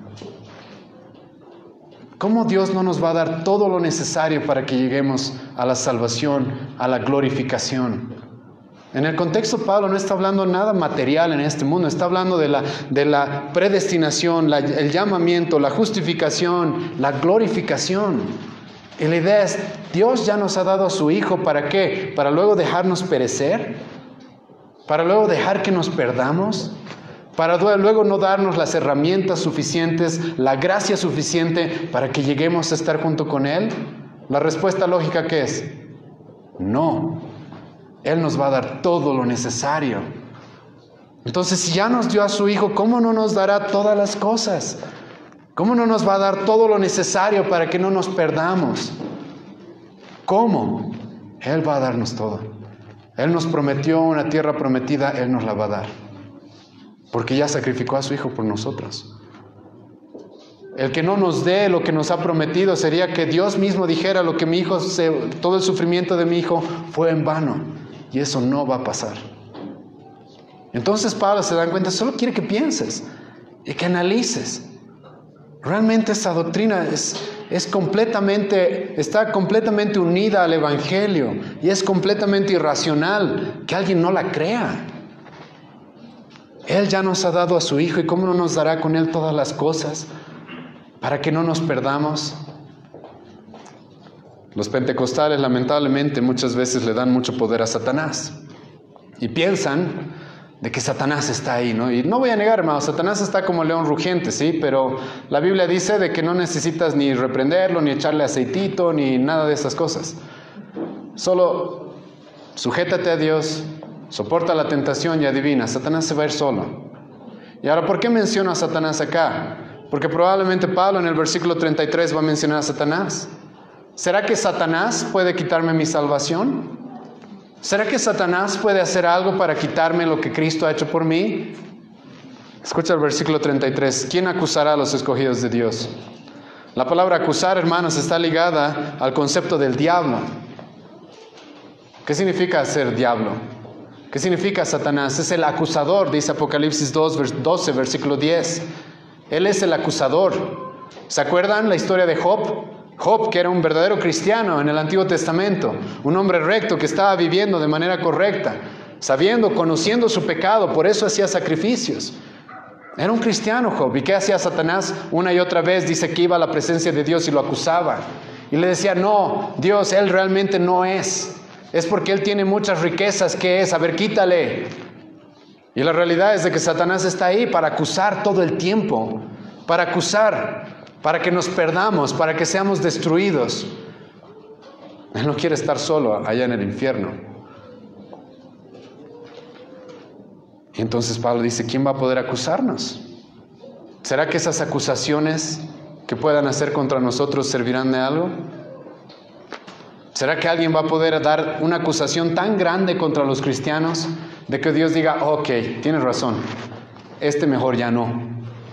¿Cómo Dios no nos va a dar todo lo necesario para que lleguemos a la salvación, a la glorificación? En el contexto, Pablo no está hablando nada material en este mundo, está hablando de la predestinación, el llamamiento, la justificación, la glorificación. Y la idea es, Dios ya nos ha dado a su Hijo, ¿para qué? ¿Para luego dejarnos perecer? ¿Para luego dejar que nos perdamos? para luego no darnos las herramientas suficientes, la gracia suficiente para que lleguemos a estar junto con Él? La respuesta lógica, ¿qué es? No. Él nos va a dar todo lo necesario. Entonces, si ya nos dio a su Hijo, ¿cómo no nos dará todas las cosas? ¿Cómo no nos va a dar todo lo necesario para que no nos perdamos? ¿Cómo? Él va a darnos todo. Él nos prometió una tierra prometida, Él nos la va a dar. Porque ya sacrificó a su Hijo por nosotros. El que no nos dé lo que nos ha prometido sería que Dios mismo dijera lo que mi hijo, todo el sufrimiento de mi hijo fue en vano. Y eso no va a pasar. Entonces Pablo se da cuenta, solo quiere que pienses y que analices. Realmente esa doctrina está completamente unida al Evangelio y es completamente irracional que alguien no la crea. Él ya nos ha dado a su Hijo, y ¿cómo no nos dará con Él todas las cosas para que no nos perdamos? Los pentecostales, lamentablemente, muchas veces le dan mucho poder a Satanás y piensan de que Satanás está ahí, ¿no? Y no voy a negar, hermano, Satanás está como león rugiente, ¿sí? Pero la Biblia dice de que no necesitas ni reprenderlo, ni echarle aceitito, ni nada de esas cosas. Solo sujétate a Dios, soporta la tentación y adivina, Satanás se va a ir solo. Y ahora, ¿por qué menciono a Satanás acá? Porque probablemente Pablo en el versículo 33 va a mencionar a Satanás. ¿Será que Satanás puede quitarme mi salvación? ¿Será que Satanás puede hacer algo para quitarme lo que Cristo ha hecho por mí? Escucha el versículo 33. ¿Quién acusará a los escogidos de Dios? La palabra acusar, hermanos, está ligada al concepto del diablo. ¿Qué significa ser diablo? ¿Qué significa Satanás? Es el acusador, dice Apocalipsis 12, versículo 10. Él es el acusador. ¿Se acuerdan la historia de Job? Job, que era un verdadero cristiano en el Antiguo Testamento, un hombre recto que estaba viviendo de manera correcta, conociendo su pecado, por eso hacía sacrificios. Era un cristiano Job. ¿Y qué hacía Satanás? Una y otra vez dice que iba a la presencia de Dios y lo acusaba. Y le decía, no, Dios, Él realmente no es. Es porque Él tiene muchas riquezas. ¿Qué es? A ver, quítale. Y la realidad es de que Satanás está ahí para acusar todo el tiempo, para acusar, para que nos perdamos, para que seamos destruidos. Él no quiere estar solo allá en el infierno. Y entonces Pablo dice, ¿quién va a poder acusarnos? ¿Será que esas acusaciones que puedan hacer contra nosotros servirán de algo? ¿Será que alguien va a poder dar una acusación tan grande contra los cristianos de que Dios diga, ok, tienes razón, mejor ya no?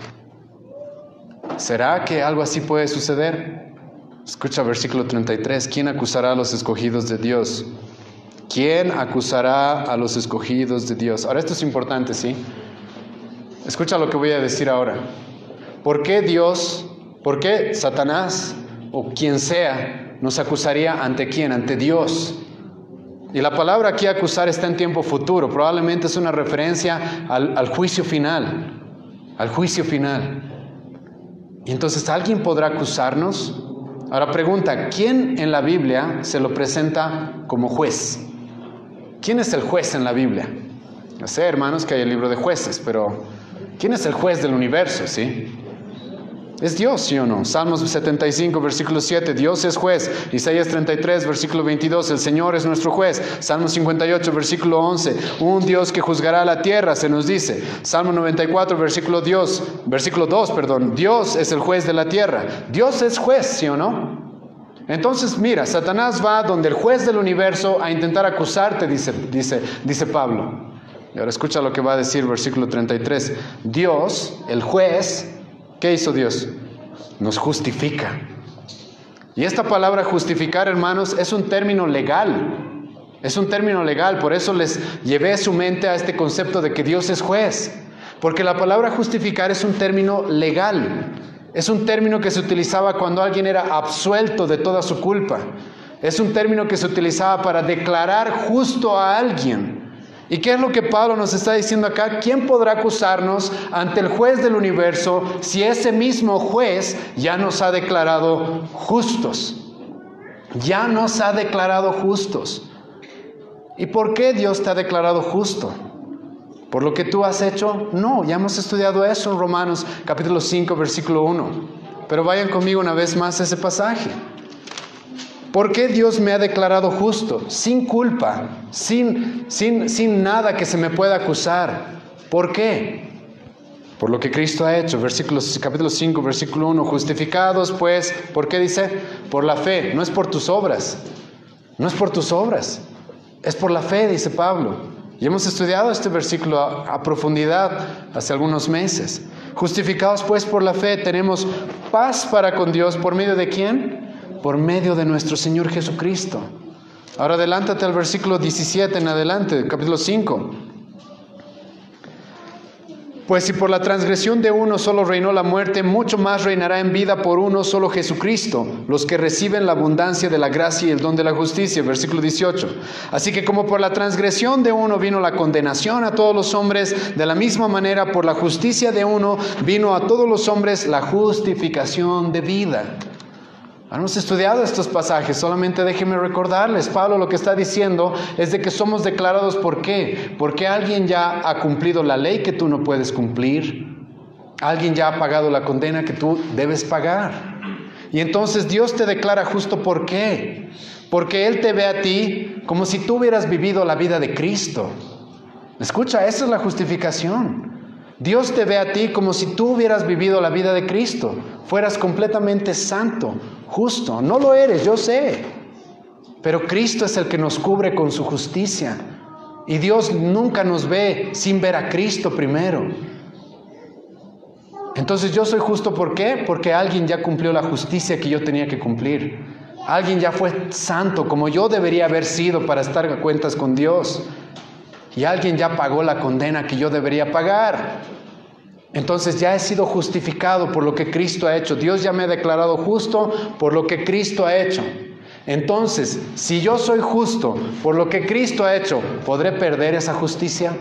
¿Será que algo así puede suceder? Escucha versículo 33. ¿Quién acusará a los escogidos de Dios? ¿Quién acusará a los escogidos de Dios? Ahora esto es importante, ¿sí? Escucha lo que voy a decir ahora. ¿Por qué Satanás o quien sea nos acusaría ante quién? Ante Dios. Y la palabra aquí acusar está en tiempo futuro. Probablemente es una referencia al juicio final. Al juicio final. Y entonces, ¿alguien podrá acusarnos? Ahora pregunta, ¿quién en la Biblia se lo presenta como juez? ¿Quién es el juez en la Biblia? Ya sé, hermanos, que hay el libro de jueces, pero ¿quién es el juez del universo, sí? ¿Es Dios, sí o no? Salmos 75, versículo 7, Dios es juez. Isaías 33, versículo 22, el Señor es nuestro juez. Salmos 58, versículo 11, un Dios que juzgará la tierra, se nos dice. Salmo 94, versículo 2, Dios es el juez de la tierra. Dios es juez, ¿sí o no? Entonces, mira, Satanás va donde el juez del universo a intentar acusarte, dice Pablo. Y ahora escucha lo que va a decir versículo 33. Dios, el juez, ¿qué hizo Dios? Nos justifica. Y esta palabra justificar, hermanos, es un término legal. Es un término legal. Por eso les llevé su mente a este concepto de que Dios es juez. Porque la palabra justificar es un término legal. Es un término que se utilizaba cuando alguien era absuelto de toda su culpa. Es un término que se utilizaba para declarar justo a alguien. ¿Y qué es lo que Pablo nos está diciendo acá? ¿Quién podrá acusarnos ante el juez del universo si ese mismo juez ya nos ha declarado justos? Ya nos ha declarado justos. ¿Y por qué Dios te ha declarado justo? ¿Por lo que tú has hecho? No, ya hemos estudiado eso en Romanos capítulo 5, versículo 1. Pero vayan conmigo una vez más a ese pasaje. ¿Por qué Dios me ha declarado justo, sin culpa, sin nada que se me pueda acusar? ¿Por qué? Por lo que Cristo ha hecho. Capítulo 5, versículo 1. Justificados, pues, ¿por qué dice? Por la fe. No es por tus obras. No es por tus obras. Es por la fe, dice Pablo. Y hemos estudiado este versículo a profundidad hace algunos meses. Justificados pues por la fe, tenemos paz para con Dios. ¿Por medio de quién? Por medio de nuestro Señor Jesucristo. Ahora adelántate al versículo 17 en adelante, capítulo 5. Pues si por la transgresión de uno solo reinó la muerte, mucho más reinará en vida por uno solo Jesucristo, los que reciben la abundancia de la gracia y el don de la justicia. Versículo 18. Así que como por la transgresión de uno vino la condenación a todos los hombres, de la misma manera por la justicia de uno vino a todos los hombres la justificación de vida. Hemos estudiado estos pasajes, solamente déjenme recordarles, Pablo lo que está diciendo es de que somos declarados, ¿por qué? Porque alguien ya ha cumplido la ley que tú no puedes cumplir, alguien ya ha pagado la condena que tú debes pagar. Y entonces Dios te declara justo, ¿por qué? Porque Él te ve a ti como si tú hubieras vivido la vida de Cristo. Escucha, esa es la justificación. Dios te ve a ti como si tú hubieras vivido la vida de Cristo, fueras completamente santo, justo. No lo eres, yo sé, pero Cristo es el que nos cubre con su justicia. Y Dios nunca nos ve sin ver a Cristo primero. Entonces yo soy justo, ¿por qué? Porque alguien ya cumplió la justicia que yo tenía que cumplir. Alguien ya fue santo como yo debería haber sido para estar a cuentas con Dios. Y alguien ya pagó la condena que yo debería pagar. Entonces ya he sido justificado por lo que Cristo ha hecho. Dios ya me ha declarado justo por lo que Cristo ha hecho. Entonces, si yo soy justo por lo que Cristo ha hecho, ¿podré perder esa justicia?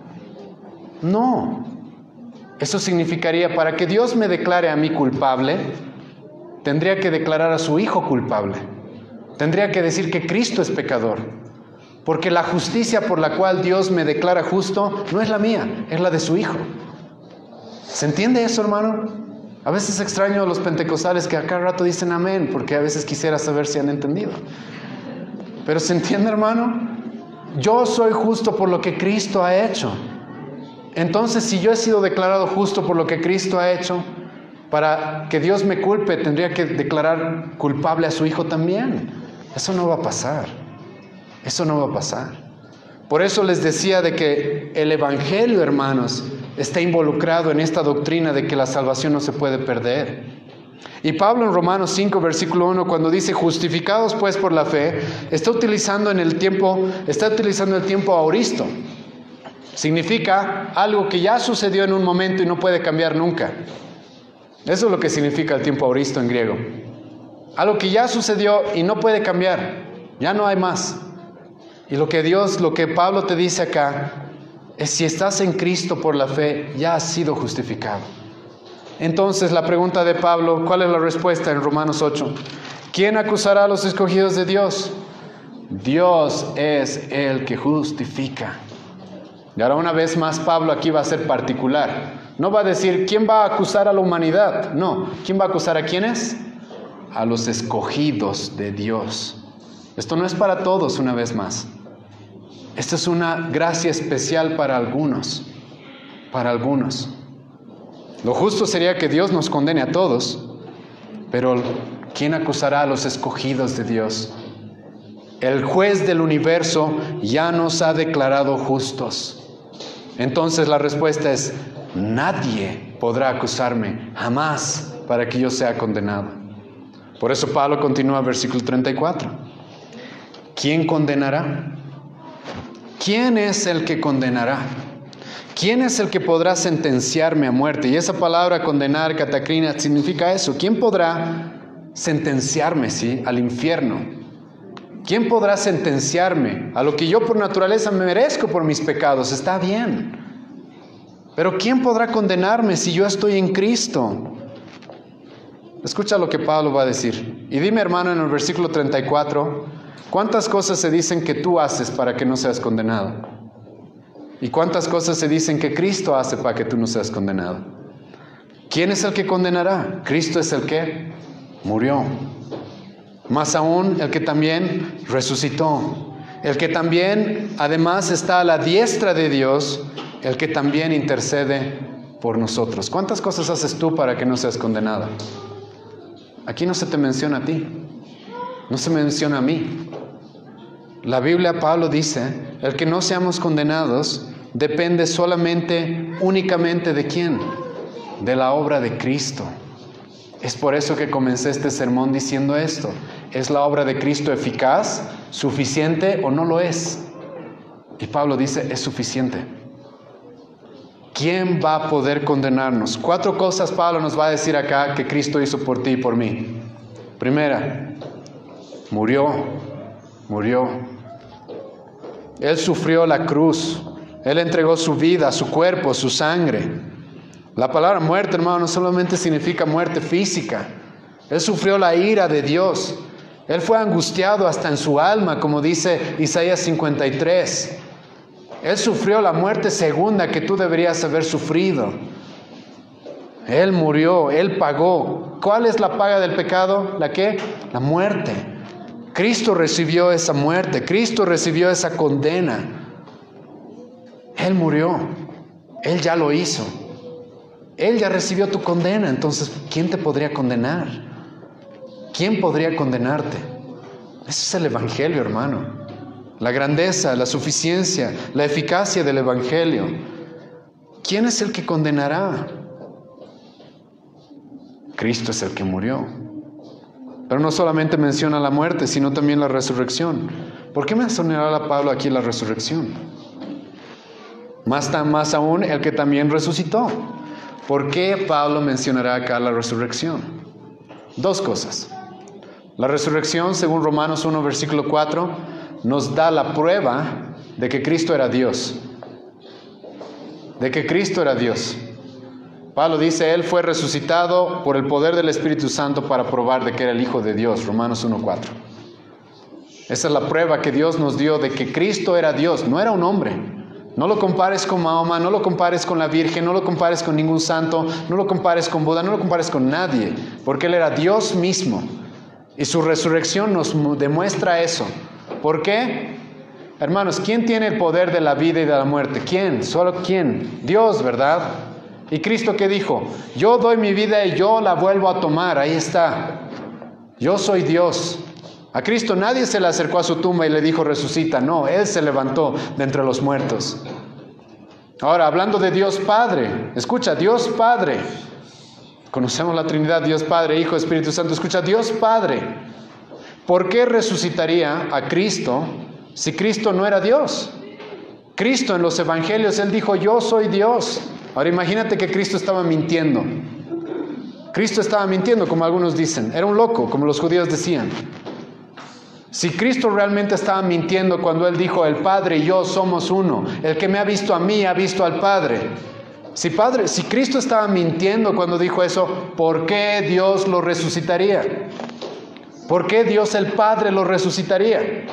No. Eso significaría, para que Dios me declare a mí culpable, tendría que declarar a su Hijo culpable. Tendría que decir que Cristo es pecador. Porque la justicia por la cual Dios me declara justo no es la mía, es la de su Hijo. ¿Se entiende eso, hermano? A veces extraño a los pentecostales que a cada rato dicen amén, porque a veces quisiera saber si han entendido. Pero ¿se entiende, hermano? Yo soy justo por lo que Cristo ha hecho. Entonces, si yo he sido declarado justo por lo que Cristo ha hecho, para que Dios me culpe, tendría que declarar culpable a su Hijo también. Eso no va a pasar. Eso no va a pasar. Por eso les decía de que el Evangelio, hermanos, está involucrado en esta doctrina de que la salvación no se puede perder. Y Pablo en Romanos 5, versículo 1, cuando dice justificados pues por la fe, está utilizando el tiempo aoristo. Significa algo que ya sucedió en un momento y no puede cambiar nunca. Eso es lo que significa el tiempo aoristo en griego. Algo que ya sucedió y no puede cambiar. Ya no hay más. Y lo que Pablo te dice acá, es si estás en Cristo por la fe, ya has sido justificado. Entonces la pregunta de Pablo, ¿cuál es la respuesta en Romanos 8? ¿Quién acusará a los escogidos de Dios? Dios es el que justifica. Y ahora una vez más Pablo aquí va a ser particular. No va a decir, ¿quién va a acusar a la humanidad? No, ¿quién va a acusar a quiénes? A los escogidos de Dios. Esto no es para todos, una vez más. Esta es una gracia especial para algunos. Para algunos. Lo justo sería que Dios nos condene a todos, pero ¿quién acusará a los escogidos de Dios? El juez del universo ya nos ha declarado justos. Entonces la respuesta es, nadie podrá acusarme jamás para que yo sea condenado. Por eso Pablo continúa versículo 34. ¿Quién condenará? ¿Quién es el que condenará? ¿Quién es el que podrá sentenciarme a muerte? Y esa palabra condenar, katakrina, significa eso. ¿Quién podrá sentenciarme, sí, al infierno? ¿Quién podrá sentenciarme a lo que yo por naturaleza me merezco por mis pecados? Está bien. Pero ¿quién podrá condenarme si yo estoy en Cristo? Escucha lo que Pablo va a decir. Y dime, hermano, en el versículo 34, ¿cuántas cosas se dicen que tú haces para que no seas condenado? ¿Y cuántas cosas se dicen que Cristo hace para que tú no seas condenado? ¿Quién es el que condenará? Cristo es el que murió. Más aún, el que también resucitó. El que también, además, está a la diestra de Dios, el que también intercede por nosotros. ¿Cuántas cosas haces tú para que no seas condenado? Aquí no se te menciona a ti, no se menciona a mí. La Biblia, Pablo dice, el que no seamos condenados depende solamente, únicamente ¿de quién? De la obra de Cristo. Es por eso que comencé este sermón diciendo esto. ¿Es la obra de Cristo eficaz, suficiente o no lo es? Y Pablo dice, es suficiente. ¿Quién va a poder condenarnos? 4 cosas Pablo nos va a decir acá que Cristo hizo por ti y por mí. Primera, murió. Él sufrió la cruz. Él entregó su vida, su cuerpo, su sangre. La palabra muerte, hermano, no solamente significa muerte física. Él sufrió la ira de Dios. Él fue angustiado hasta en su alma, como dice Isaías 53. Él sufrió la muerte segunda que tú deberías haber sufrido. Él murió, Él pagó. ¿Cuál es la paga del pecado? ¿La qué? La muerte. Cristo recibió esa muerte, Cristo recibió esa condena. Él murió, Él ya lo hizo. Él ya recibió tu condena, entonces, ¿quién te podría condenar? ¿Quién podría condenarte? Ese es el Evangelio, hermano. La grandeza, la suficiencia, la eficacia del Evangelio. ¿Quién es el que condenará? Cristo es el que murió. Pero no solamente menciona la muerte, sino también la resurrección. ¿Por qué mencionará Pablo aquí la resurrección? Más aún, el que también resucitó. ¿Por qué Pablo mencionará acá la resurrección? 2 cosas. La resurrección, según Romanos 1, versículo 4, nos da la prueba de que Cristo era Dios. De que Cristo era Dios. Pablo dice, Él fue resucitado por el poder del Espíritu Santo para probar de que era el Hijo de Dios. Romanos 1:4. Esa es la prueba que Dios nos dio de que Cristo era Dios, no era un hombre. No lo compares con Mahoma, no lo compares con la Virgen, no lo compares con ningún santo, no lo compares con Buda, no lo compares con nadie, porque Él era Dios mismo. Y su resurrección nos demuestra eso. ¿Por qué? Hermanos, ¿quién tiene el poder de la vida y de la muerte? ¿Quién? ¿Solo quién? Dios, ¿verdad? ¿Y Cristo qué dijo? Yo doy mi vida y yo la vuelvo a tomar. Ahí está. Yo soy Dios. A Cristo nadie se le acercó a su tumba y le dijo resucita. No, Él se levantó de entre los muertos. Ahora, hablando de Dios Padre. Escucha, Dios Padre. Conocemos la Trinidad, Dios Padre, Hijo, Espíritu Santo. Escucha, Dios Padre. ¿Por qué resucitaría a Cristo si Cristo no era Dios? Cristo en los evangelios, Él dijo, yo soy Dios. Ahora imagínate que Cristo estaba mintiendo. Cristo estaba mintiendo, como algunos dicen. Era un loco, como los judíos decían. Si Cristo realmente estaba mintiendo cuando Él dijo, el Padre y yo somos uno. El que me ha visto a mí, ha visto al Padre. Si Cristo estaba mintiendo cuando dijo eso, ¿por qué Dios lo resucitaría? ¿Por qué Dios el Padre lo resucitaría?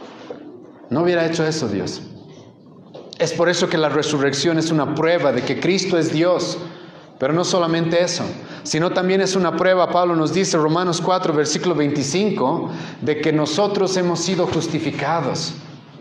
No hubiera hecho eso Dios. Es por eso que la resurrección es una prueba de que Cristo es Dios. Pero no solamente eso, sino también es una prueba, Pablo nos dice, Romanos 4, versículo 25, de que nosotros hemos sido justificados.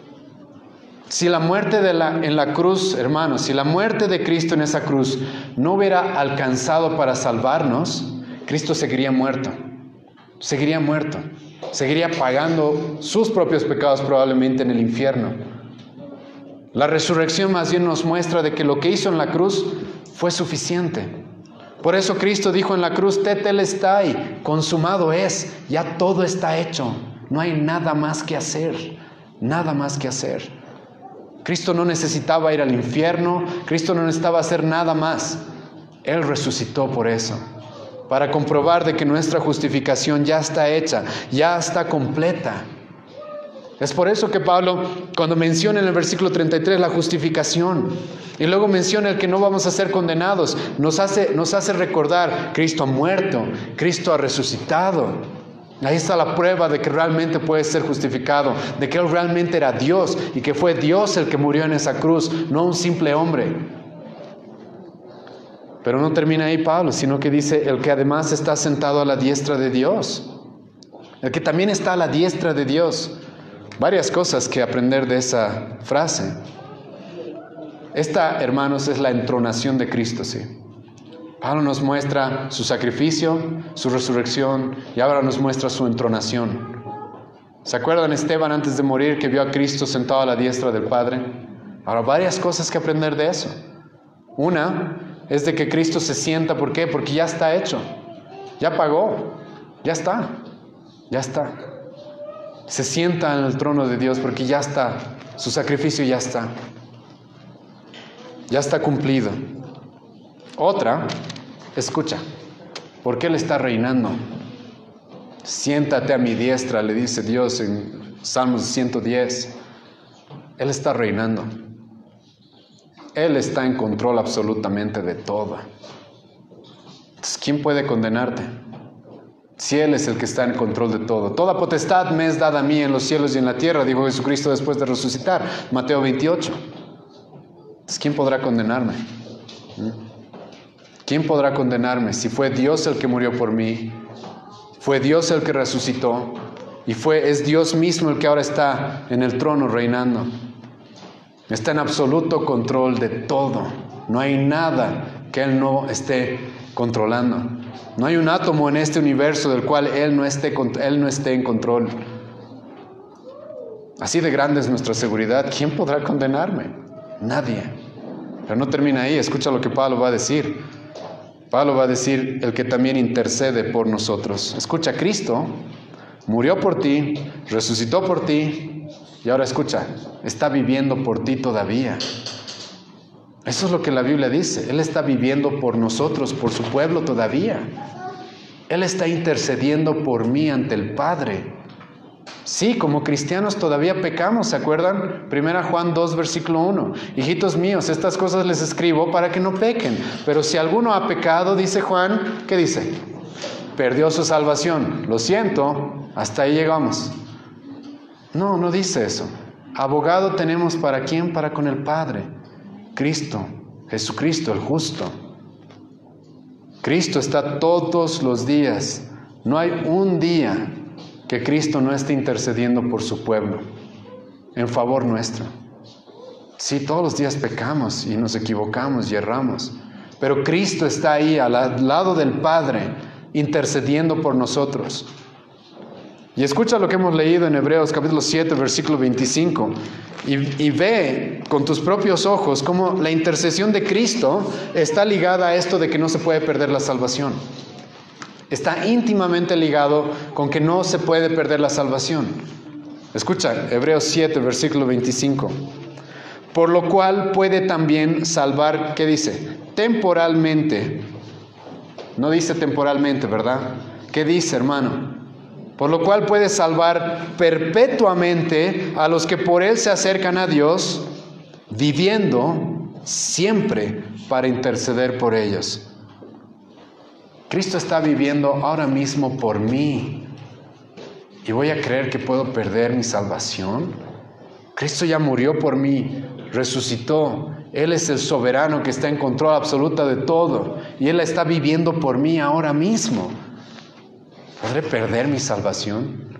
Si la muerte en la cruz, hermanos, si la muerte de Cristo en esa cruz no hubiera alcanzado para salvarnos, Cristo seguiría muerto. Seguiría muerto. Seguiría pagando sus propios pecados probablemente en el infierno. La resurrección más bien nos muestra de que lo que hizo en la cruz fue suficiente. Por eso Cristo dijo en la cruz, tetelestai, consumado es, ya todo está hecho. No hay nada más que hacer, nada más que hacer. Cristo no necesitaba ir al infierno, Cristo no necesitaba hacer nada más. Él resucitó por eso, para comprobar de que nuestra justificación ya está hecha, ya está completa. Es por eso que Pablo, cuando menciona en el versículo 33 la justificación, y luego menciona el que no vamos a ser condenados, nos hace recordar, Cristo ha muerto, Cristo ha resucitado. Ahí está la prueba de que realmente puede ser justificado, de que Él realmente era Dios y que fue Dios el que murió en esa cruz, no un simple hombre. Pero no termina ahí Pablo, sino que dice, el que además está sentado a la diestra de Dios. El que también está a la diestra de Dios. Varias cosas que aprender de esa frase. Esta, hermanos, es la entronación de Cristo, sí. Pablo nos muestra su sacrificio, su resurrección, y ahora nos muestra su entronación. ¿Se acuerdan Esteban antes de morir que vio a Cristo sentado a la diestra del Padre? Ahora, varias cosas que aprender de eso. Una es de que Cristo se sienta, ¿por qué? Porque ya está hecho, ya pagó, ya está. Se sienta en el trono de Dios porque ya está, su sacrificio ya está cumplido. Otra, escucha, porque Él está reinando. Siéntate a mi diestra, le dice Dios en Salmos 110. Él está reinando. Él está en control absolutamente de todo. Entonces, ¿quién puede condenarte? Si Él es el que está en control de todo. Toda potestad me es dada a mí en los cielos y en la tierra, dijo Jesucristo después de resucitar. Mateo 28. Entonces, ¿quién podrá condenarme? ¿Quién podrá condenarme si fue Dios el que murió por mí? Fue Dios el que resucitó. Y es Dios mismo el que ahora está en el trono reinando. Está en absoluto control de todo. No hay nada que Él no esté controlando. No hay un átomo en este universo del cual Él no esté en control. Así de grande es nuestra seguridad. ¿Quién podrá condenarme? Nadie. Pero no termina ahí. Escucha lo que Pablo va a decir. Pablo va a decir, el que también intercede por nosotros. Escucha, Cristo murió por ti, resucitó por ti, y ahora escucha, está viviendo por ti todavía. Eso es lo que la Biblia dice. Él está viviendo por nosotros, por su pueblo todavía. Él está intercediendo por mí ante el Padre. Sí, como cristianos todavía pecamos, ¿se acuerdan? 1 Juan 2, versículo 1. Hijitos míos, estas cosas les escribo para que no pequen. Pero si alguno ha pecado, dice Juan, ¿qué dice? Perdió su salvación. Lo siento, hasta ahí llegamos. No dice eso. Abogado tenemos ¿para quién? Para con el Padre. Cristo, Jesucristo, el justo. Cristo está todos los días. No hay un día que Cristo no esté intercediendo por su pueblo, en favor nuestro. Sí, todos los días pecamos y nos equivocamos y erramos, pero Cristo está ahí al lado del Padre, intercediendo por nosotros. Y escucha lo que hemos leído en Hebreos capítulo 7, versículo 25, y ve con tus propios ojos cómo la intercesión de Cristo está ligada a esto de que no se puede perder la salvación. Está íntimamente ligado con que no se puede perder la salvación. Escucha, Hebreos 7, versículo 25. Por lo cual puede también salvar, ¿qué dice? Temporalmente. No dice temporalmente, ¿verdad? ¿Qué dice, hermano? Por lo cual puede salvar perpetuamente a los que por Él se acercan a Dios, viviendo siempre para interceder por ellos. Cristo está viviendo ahora mismo por mí. ¿Y voy a creer que puedo perder mi salvación? Cristo ya murió por mí, resucitó. Él es el soberano que está en control absoluta de todo. Y Él está viviendo por mí ahora mismo. ¿Podré perder mi salvación?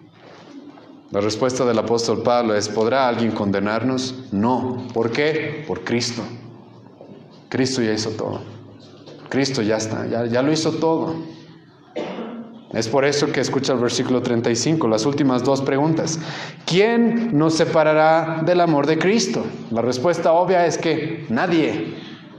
La respuesta del apóstol Pablo es, ¿podrá alguien condenarnos? No. ¿Por qué? Por Cristo. Cristo ya hizo todo. Cristo ya está, ya lo hizo todo. Es por eso que escucha el versículo 35, las últimas dos preguntas. ¿Quién nos separará del amor de Cristo? La respuesta obvia es que nadie.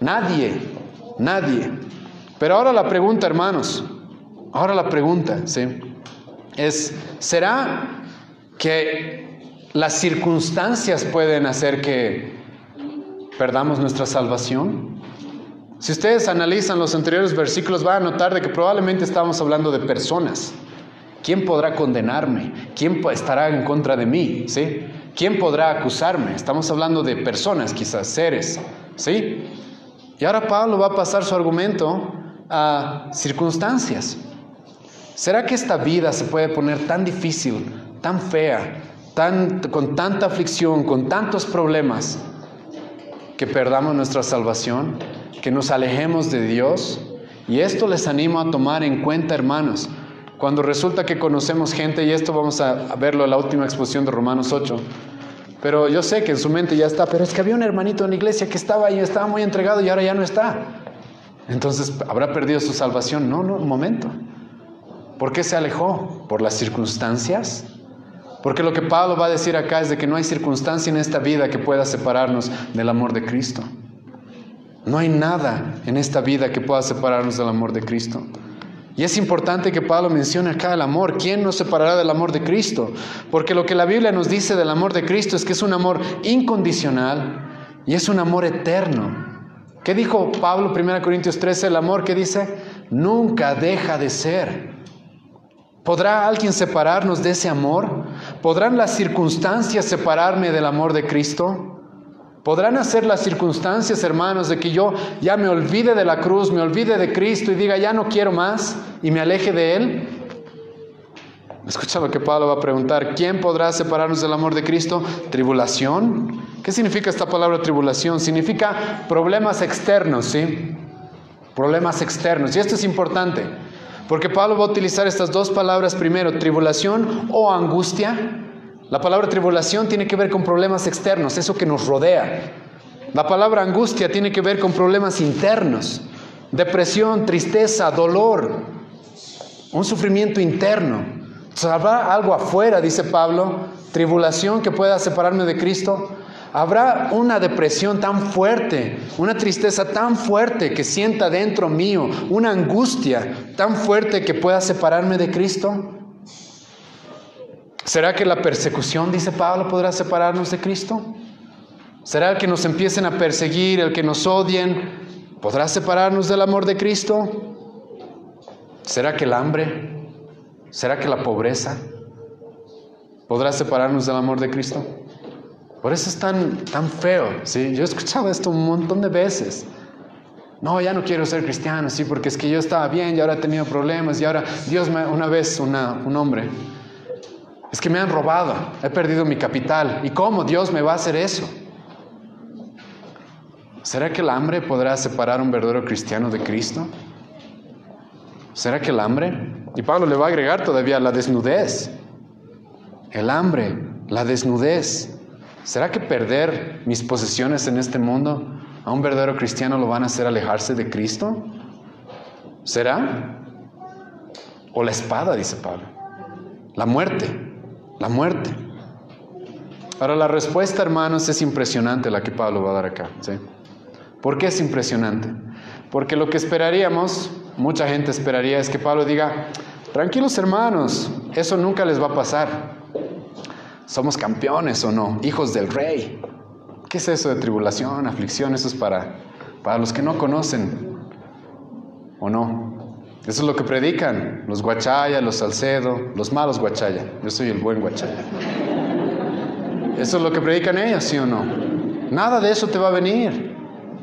Pero ahora la pregunta, hermanos, ¿sí? Es, ¿será que las circunstancias pueden hacer que perdamos nuestra salvación? Si ustedes analizan los anteriores versículos, van a notar de que probablemente estamos hablando de personas. ¿Quién podrá condenarme? ¿Quién estará en contra de mí? ¿Sí? ¿Quién podrá acusarme? Estamos hablando de personas, quizás, seres. ¿Sí? Y ahora Pablo va a pasar su argumento a circunstancias. ¿Será que esta vida se puede poner tan difícil, tan fea, con tanta aflicción, con tantos problemas, que perdamos nuestra salvación, que nos alejemos de Dios? Y esto les animo a tomar en cuenta, hermanos, cuando resulta que conocemos gente, y esto vamos a verlo en la última exposición de Romanos 8, pero yo sé que en su mente ya está, pero es que había un hermanito en la iglesia que estaba ahí, estaba muy entregado y ahora ya no está. Entonces, ¿habrá perdido su salvación? No, un momento. ¿Por qué se alejó? ¿Por las circunstancias? Porque lo que Pablo va a decir acá es de que no hay circunstancia en esta vida que pueda separarnos del amor de Cristo. No hay nada en esta vida que pueda separarnos del amor de Cristo. Y es importante que Pablo mencione acá el amor. ¿Quién nos separará del amor de Cristo? Porque lo que la Biblia nos dice del amor de Cristo es que es un amor incondicional y es un amor eterno. ¿Qué dijo Pablo, 1 Corintios 13? El amor, ¿qué dice? Nunca deja de ser. ¿Podrá alguien separarnos de ese amor? ¿Podrán las circunstancias separarme del amor de Cristo? ¿Podrán hacer las circunstancias, hermanos, de que yo ya me olvide de la cruz, me olvide de Cristo y diga, ya no quiero más y me aleje de Él? Escucha lo que Pablo va a preguntar. ¿Quién podrá separarnos del amor de Cristo? ¿Tribulación? ¿Qué significa esta palabra tribulación? Significa problemas externos, ¿sí? Problemas externos. Y esto es importante, porque Pablo va a utilizar estas dos palabras primero, tribulación o angustia. La palabra tribulación tiene que ver con problemas externos, eso que nos rodea. La palabra angustia tiene que ver con problemas internos, depresión, tristeza, dolor, un sufrimiento interno. Entonces, ¿habrá algo afuera, dice Pablo, tribulación que pueda separarme de Cristo? ¿Habrá una depresión tan fuerte, una tristeza tan fuerte que sienta dentro mío, una angustia tan fuerte que pueda separarme de Cristo? ¿Será que la persecución, dice Pablo, podrá separarnos de Cristo? ¿Será el que nos empiecen a perseguir, el que nos odien, podrá separarnos del amor de Cristo? ¿Será que el hambre? ¿Será que la pobreza podrá separarnos del amor de Cristo? Por eso es tan feo, ¿sí? Yo he escuchado esto un montón de veces. No, ya no quiero ser cristiano, sí, porque es que yo estaba bien y ahora he tenido problemas y ahora Dios una vez, un hombre, es que me han robado, he perdido mi capital. ¿Y cómo Dios me va a hacer eso? ¿Será que el hambre podrá separar a un verdadero cristiano de Cristo? ¿Será que el hambre? Y Pablo le va a agregar todavía la desnudez. El hambre, la desnudez. ¿Será que perder mis posesiones en este mundo a un verdadero cristiano lo van a hacer alejarse de Cristo? ¿Será? O la espada, dice Pablo. La muerte. La muerte. Ahora la respuesta, hermanos, es impresionante la que Pablo va a dar acá, ¿sí? ¿Por qué es impresionante? Porque lo que esperaríamos, mucha gente esperaría, es que Pablo diga, tranquilos hermanos, eso nunca les va a pasar. Somos campeones o no, hijos del rey. ¿Qué es eso de tribulación, aflicción? Eso es para los que no conocen, ¿o no? Eso es lo que predican los Guachaya, los Salcedo, los malos Guachaya. Yo soy el buen Guachaya. Eso es lo que predican ellos, ¿sí o no? Nada de eso te va a venir.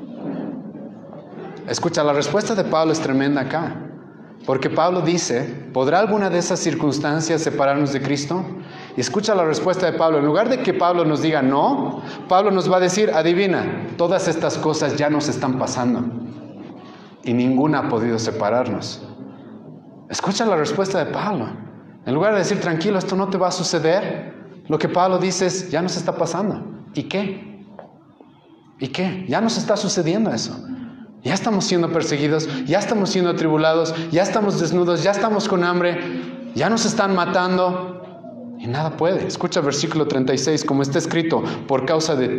Escucha, la respuesta de Pablo es tremenda acá. Porque Pablo dice, ¿podrá alguna de esas circunstancias separarnos de Cristo? Y escucha la respuesta de Pablo. En lugar de que Pablo nos diga no, Pablo nos va a decir, adivina, todas estas cosas ya nos están pasando. Y ninguna ha podido separarnos. Escucha la respuesta de Pablo. En lugar de decir, tranquilo, esto no te va a suceder, lo que Pablo dice es, ya nos está pasando. ¿Y qué? ¿Y qué? Ya nos está sucediendo eso. Ya estamos siendo perseguidos, ya estamos siendo atribulados, ya estamos desnudos, ya estamos con hambre, ya nos están matando y nada puede. Escucha el versículo 36, como está escrito, por causa de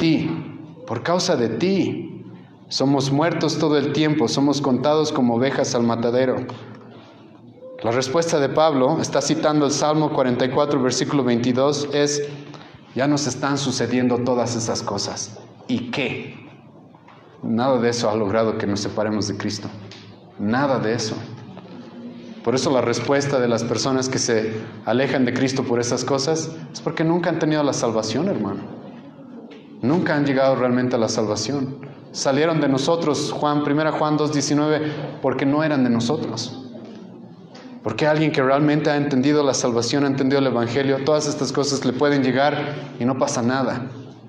ti, somos muertos todo el tiempo, somos contados como ovejas al matadero. La respuesta de Pablo, está citando el Salmo 44, versículo 22, es, ya nos están sucediendo todas esas cosas. ¿Y qué? Nada de eso ha logrado que nos separemos de Cristo. Nada de eso. Por eso la respuesta de las personas que se alejan de Cristo por esas cosas es porque nunca han tenido la salvación, hermano. Nunca han llegado realmente a la salvación. Salieron de nosotros, 1 Juan 2:19, porque no eran de nosotros. Porque alguien que realmente ha entendido la salvación, ha entendido el Evangelio, todas estas cosas le pueden llegar y no pasa nada.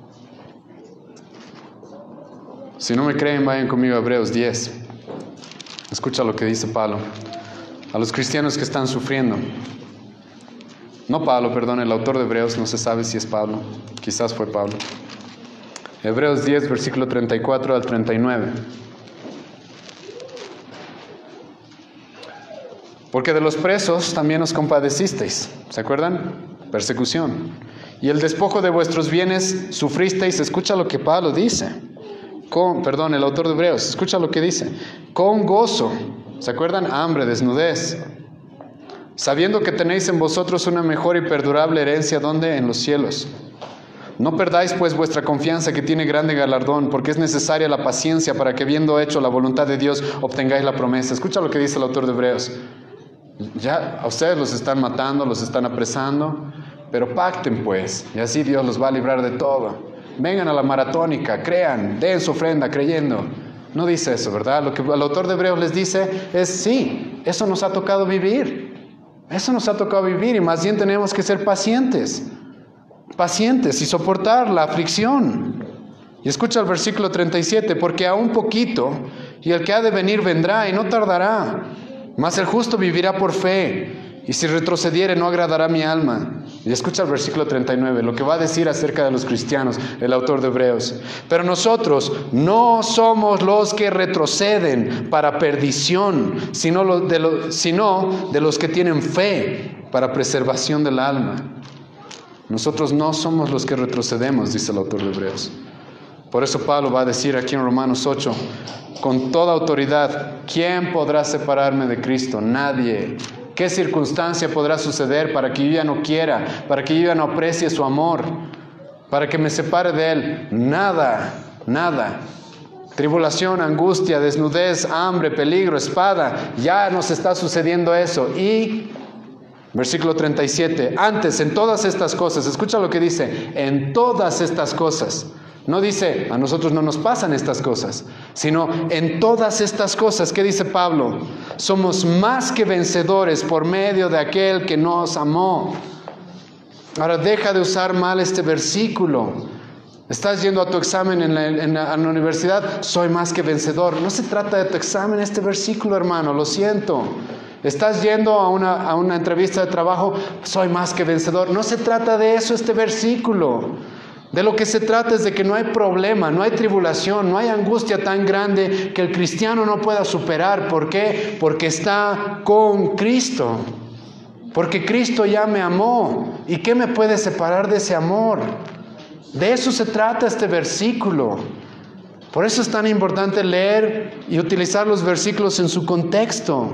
Si no me creen, vayan conmigo a Hebreos 10. Escucha lo que dice Pablo a los cristianos que están sufriendo. No Pablo, perdón, el autor de Hebreos, no se sabe si es Pablo, quizás fue Pablo. Hebreos 10, versículo 34 al 39. Porque de los presos también os compadecisteis, ¿se acuerdan? Persecución. Y el despojo de vuestros bienes sufristeis. Escucha lo que Pablo dice. El autor de Hebreos, escucha lo que dice. Con gozo, ¿se acuerdan? Hambre, desnudez. Sabiendo que tenéis en vosotros una mejor y perdurable herencia, ¿dónde? En los cielos. No perdáis pues vuestra confianza, que tiene grande galardón, porque es necesaria la paciencia para que, habiendo hecho la voluntad de Dios, obtengáis la promesa. Escucha lo que dice el autor de Hebreos. Ya a ustedes los están matando, los están apresando, pero pacten pues, y así Dios los va a librar de todo. Vengan a la maratónica, crean, den su ofrenda creyendo. No dice eso, ¿verdad? Lo que el autor de Hebreos les dice es, sí, eso nos ha tocado vivir. Eso nos ha tocado vivir, y más bien tenemos que ser pacientes y soportar la aflicción. Y escucha el versículo 37, porque aún poquito, y el que ha de venir vendrá y no tardará. Mas el justo vivirá por fe, y si retrocediere no agradará mi alma. Y escucha el versículo 39, lo que va a decir acerca de los cristianos, el autor de Hebreos. Pero nosotros no somos los que retroceden para perdición, sino de los que tienen fe para preservación del alma. Nosotros no somos los que retrocedemos, dice el autor de Hebreos. Por eso Pablo va a decir aquí en Romanos 8, con toda autoridad, ¿quién podrá separarme de Cristo? Nadie. ¿Qué circunstancia podrá suceder para que yo ya no quiera, para que yo ya no aprecie su amor, para que me separe de Él? Nada, nada. Tribulación, angustia, desnudez, hambre, peligro, espada, ya nos está sucediendo eso. Y versículo 37, antes en todas estas cosas, escucha lo que dice, en todas estas cosas. No dice, a nosotros no nos pasan estas cosas, sino en todas estas cosas. ¿Qué dice Pablo? Somos más que vencedores por medio de aquel que nos amó. Ahora deja de usar mal este versículo. Estás yendo a tu examen en la universidad, soy más que vencedor. No se trata de tu examen este versículo, hermano, lo siento. Estás yendo a una entrevista de trabajo, soy más que vencedor. No se trata de eso este versículo. De lo que se trata es de que no hay problema, no hay tribulación, no hay angustia tan grande que el cristiano no pueda superar. ¿Por qué? Porque está con Cristo. Porque Cristo ya me amó. ¿Y qué me puede separar de ese amor? De eso se trata este versículo. Por eso es tan importante leer y utilizar los versículos en su contexto.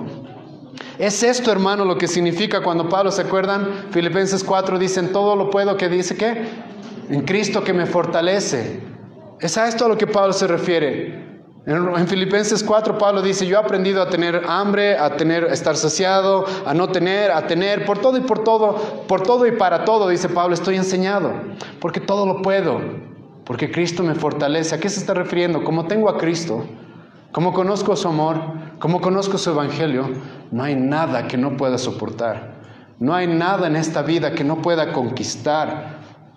Es esto, hermano, lo que significa cuando Pablo, ¿se acuerdan? Filipenses 4 dicen, todo lo puedo, ¿qué dice qué? En Cristo que me fortalece. Es a esto a lo que Pablo se refiere. En Filipenses 4 Pablo dice, yo he aprendido a tener hambre, a estar saciado, a no tener, a tener, por todo y para todo, dice Pablo, estoy enseñado, porque todo lo puedo, porque Cristo me fortalece. ¿A qué se está refiriendo? Como tengo a Cristo, como conozco su amor, como conozco su evangelio, no hay nada que no pueda soportar. No hay nada en esta vida que no pueda conquistar.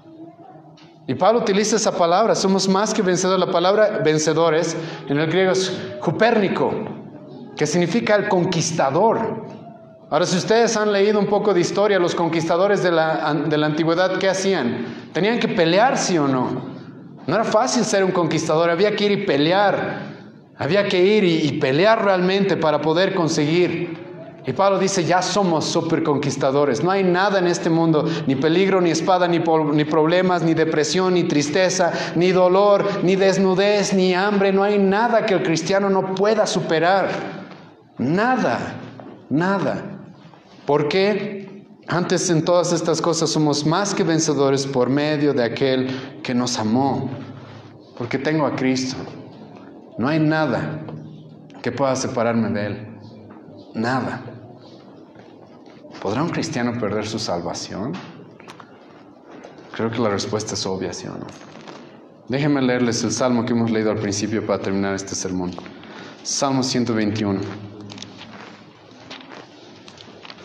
Y Pablo utiliza esa palabra, somos más que vencedores. La palabra vencedores en el griego es hupérnico, que significa el conquistador. Ahora, si ustedes han leído un poco de historia, los conquistadores de la antigüedad, ¿qué hacían? Tenían que pelear, ¿sí o no? No era fácil ser un conquistador, había que ir y pelear. Había que ir y pelear realmente para poder conseguir. Y Pablo dice, ya somos súper conquistadores. No hay nada en este mundo, ni peligro, ni espada, ni problemas, ni depresión, ni tristeza, ni dolor, ni desnudez, ni hambre. No hay nada que el cristiano no pueda superar. Nada, nada. ¿Por qué? Antes en todas estas cosas somos más que vencedores por medio de aquel que nos amó. Porque tengo a Cristo. No hay nada que pueda separarme de Él. Nada. ¿Podrá un cristiano perder su salvación? Creo que la respuesta es obvia, ¿sí o no? Déjenme leerles el salmo que hemos leído al principio para terminar este sermón. Salmo 121.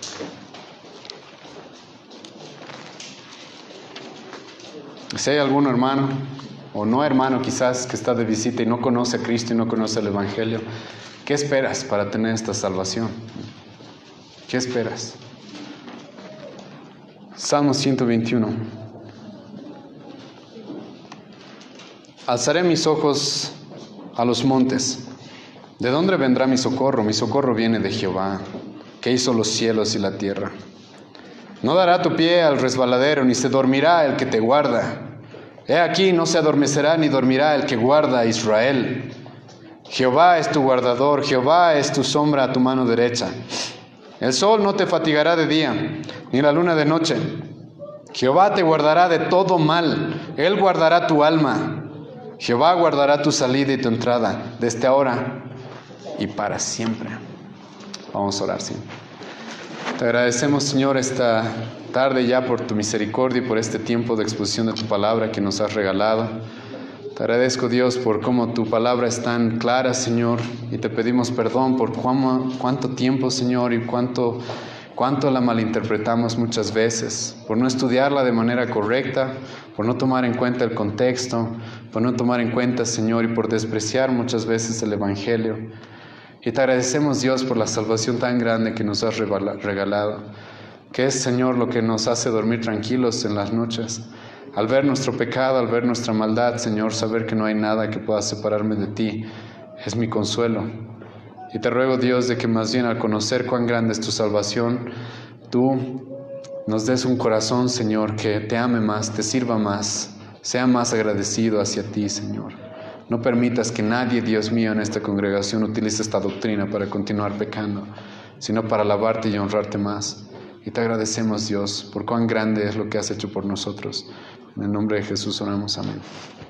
Si hay algún hermano, o no hermano quizás, que está de visita y no conoce a Cristo y no conoce el Evangelio, ¿qué esperas para tener esta salvación? ¿Qué esperas? Salmo 121. Alzaré mis ojos a los montes. ¿De dónde vendrá mi socorro? Mi socorro viene de Jehová, que hizo los cielos y la tierra. No dará tu pie al resbaladero, ni se dormirá el que te guarda. He aquí, no se adormecerá ni dormirá el que guarda a Israel. Jehová es tu guardador, Jehová es tu sombra a tu mano derecha. El sol no te fatigará de día, ni la luna de noche. Jehová te guardará de todo mal, Él guardará tu alma. Jehová guardará tu salida y tu entrada, desde ahora y para siempre. Vamos a orar, sí. Te agradecemos, Señor, esta tarde ya por tu misericordia y por este tiempo de exposición de tu palabra que nos has regalado. Te agradezco, Dios, por cómo tu palabra es tan clara, Señor, y te pedimos perdón por cuánto tiempo, Señor, y cuánto la malinterpretamos muchas veces, por no estudiarla de manera correcta, por no tomar en cuenta el contexto, por no tomar en cuenta, Señor, y por despreciar muchas veces el Evangelio. Y te agradecemos, Dios, por la salvación tan grande que nos has regalado, que es, Señor, lo que nos hace dormir tranquilos en las noches. Al ver nuestro pecado, al ver nuestra maldad, Señor, saber que no hay nada que pueda separarme de ti, es mi consuelo. Y te ruego, Dios, de que más bien al conocer cuán grande es tu salvación, tú nos des un corazón, Señor, que te ame más, te sirva más, sea más agradecido hacia ti, Señor. No permitas que nadie, Dios mío, en esta congregación utilice esta doctrina para continuar pecando, sino para alabarte y honrarte más. Y te agradecemos, Dios, por cuán grande es lo que has hecho por nosotros. En el nombre de Jesús oramos, amén.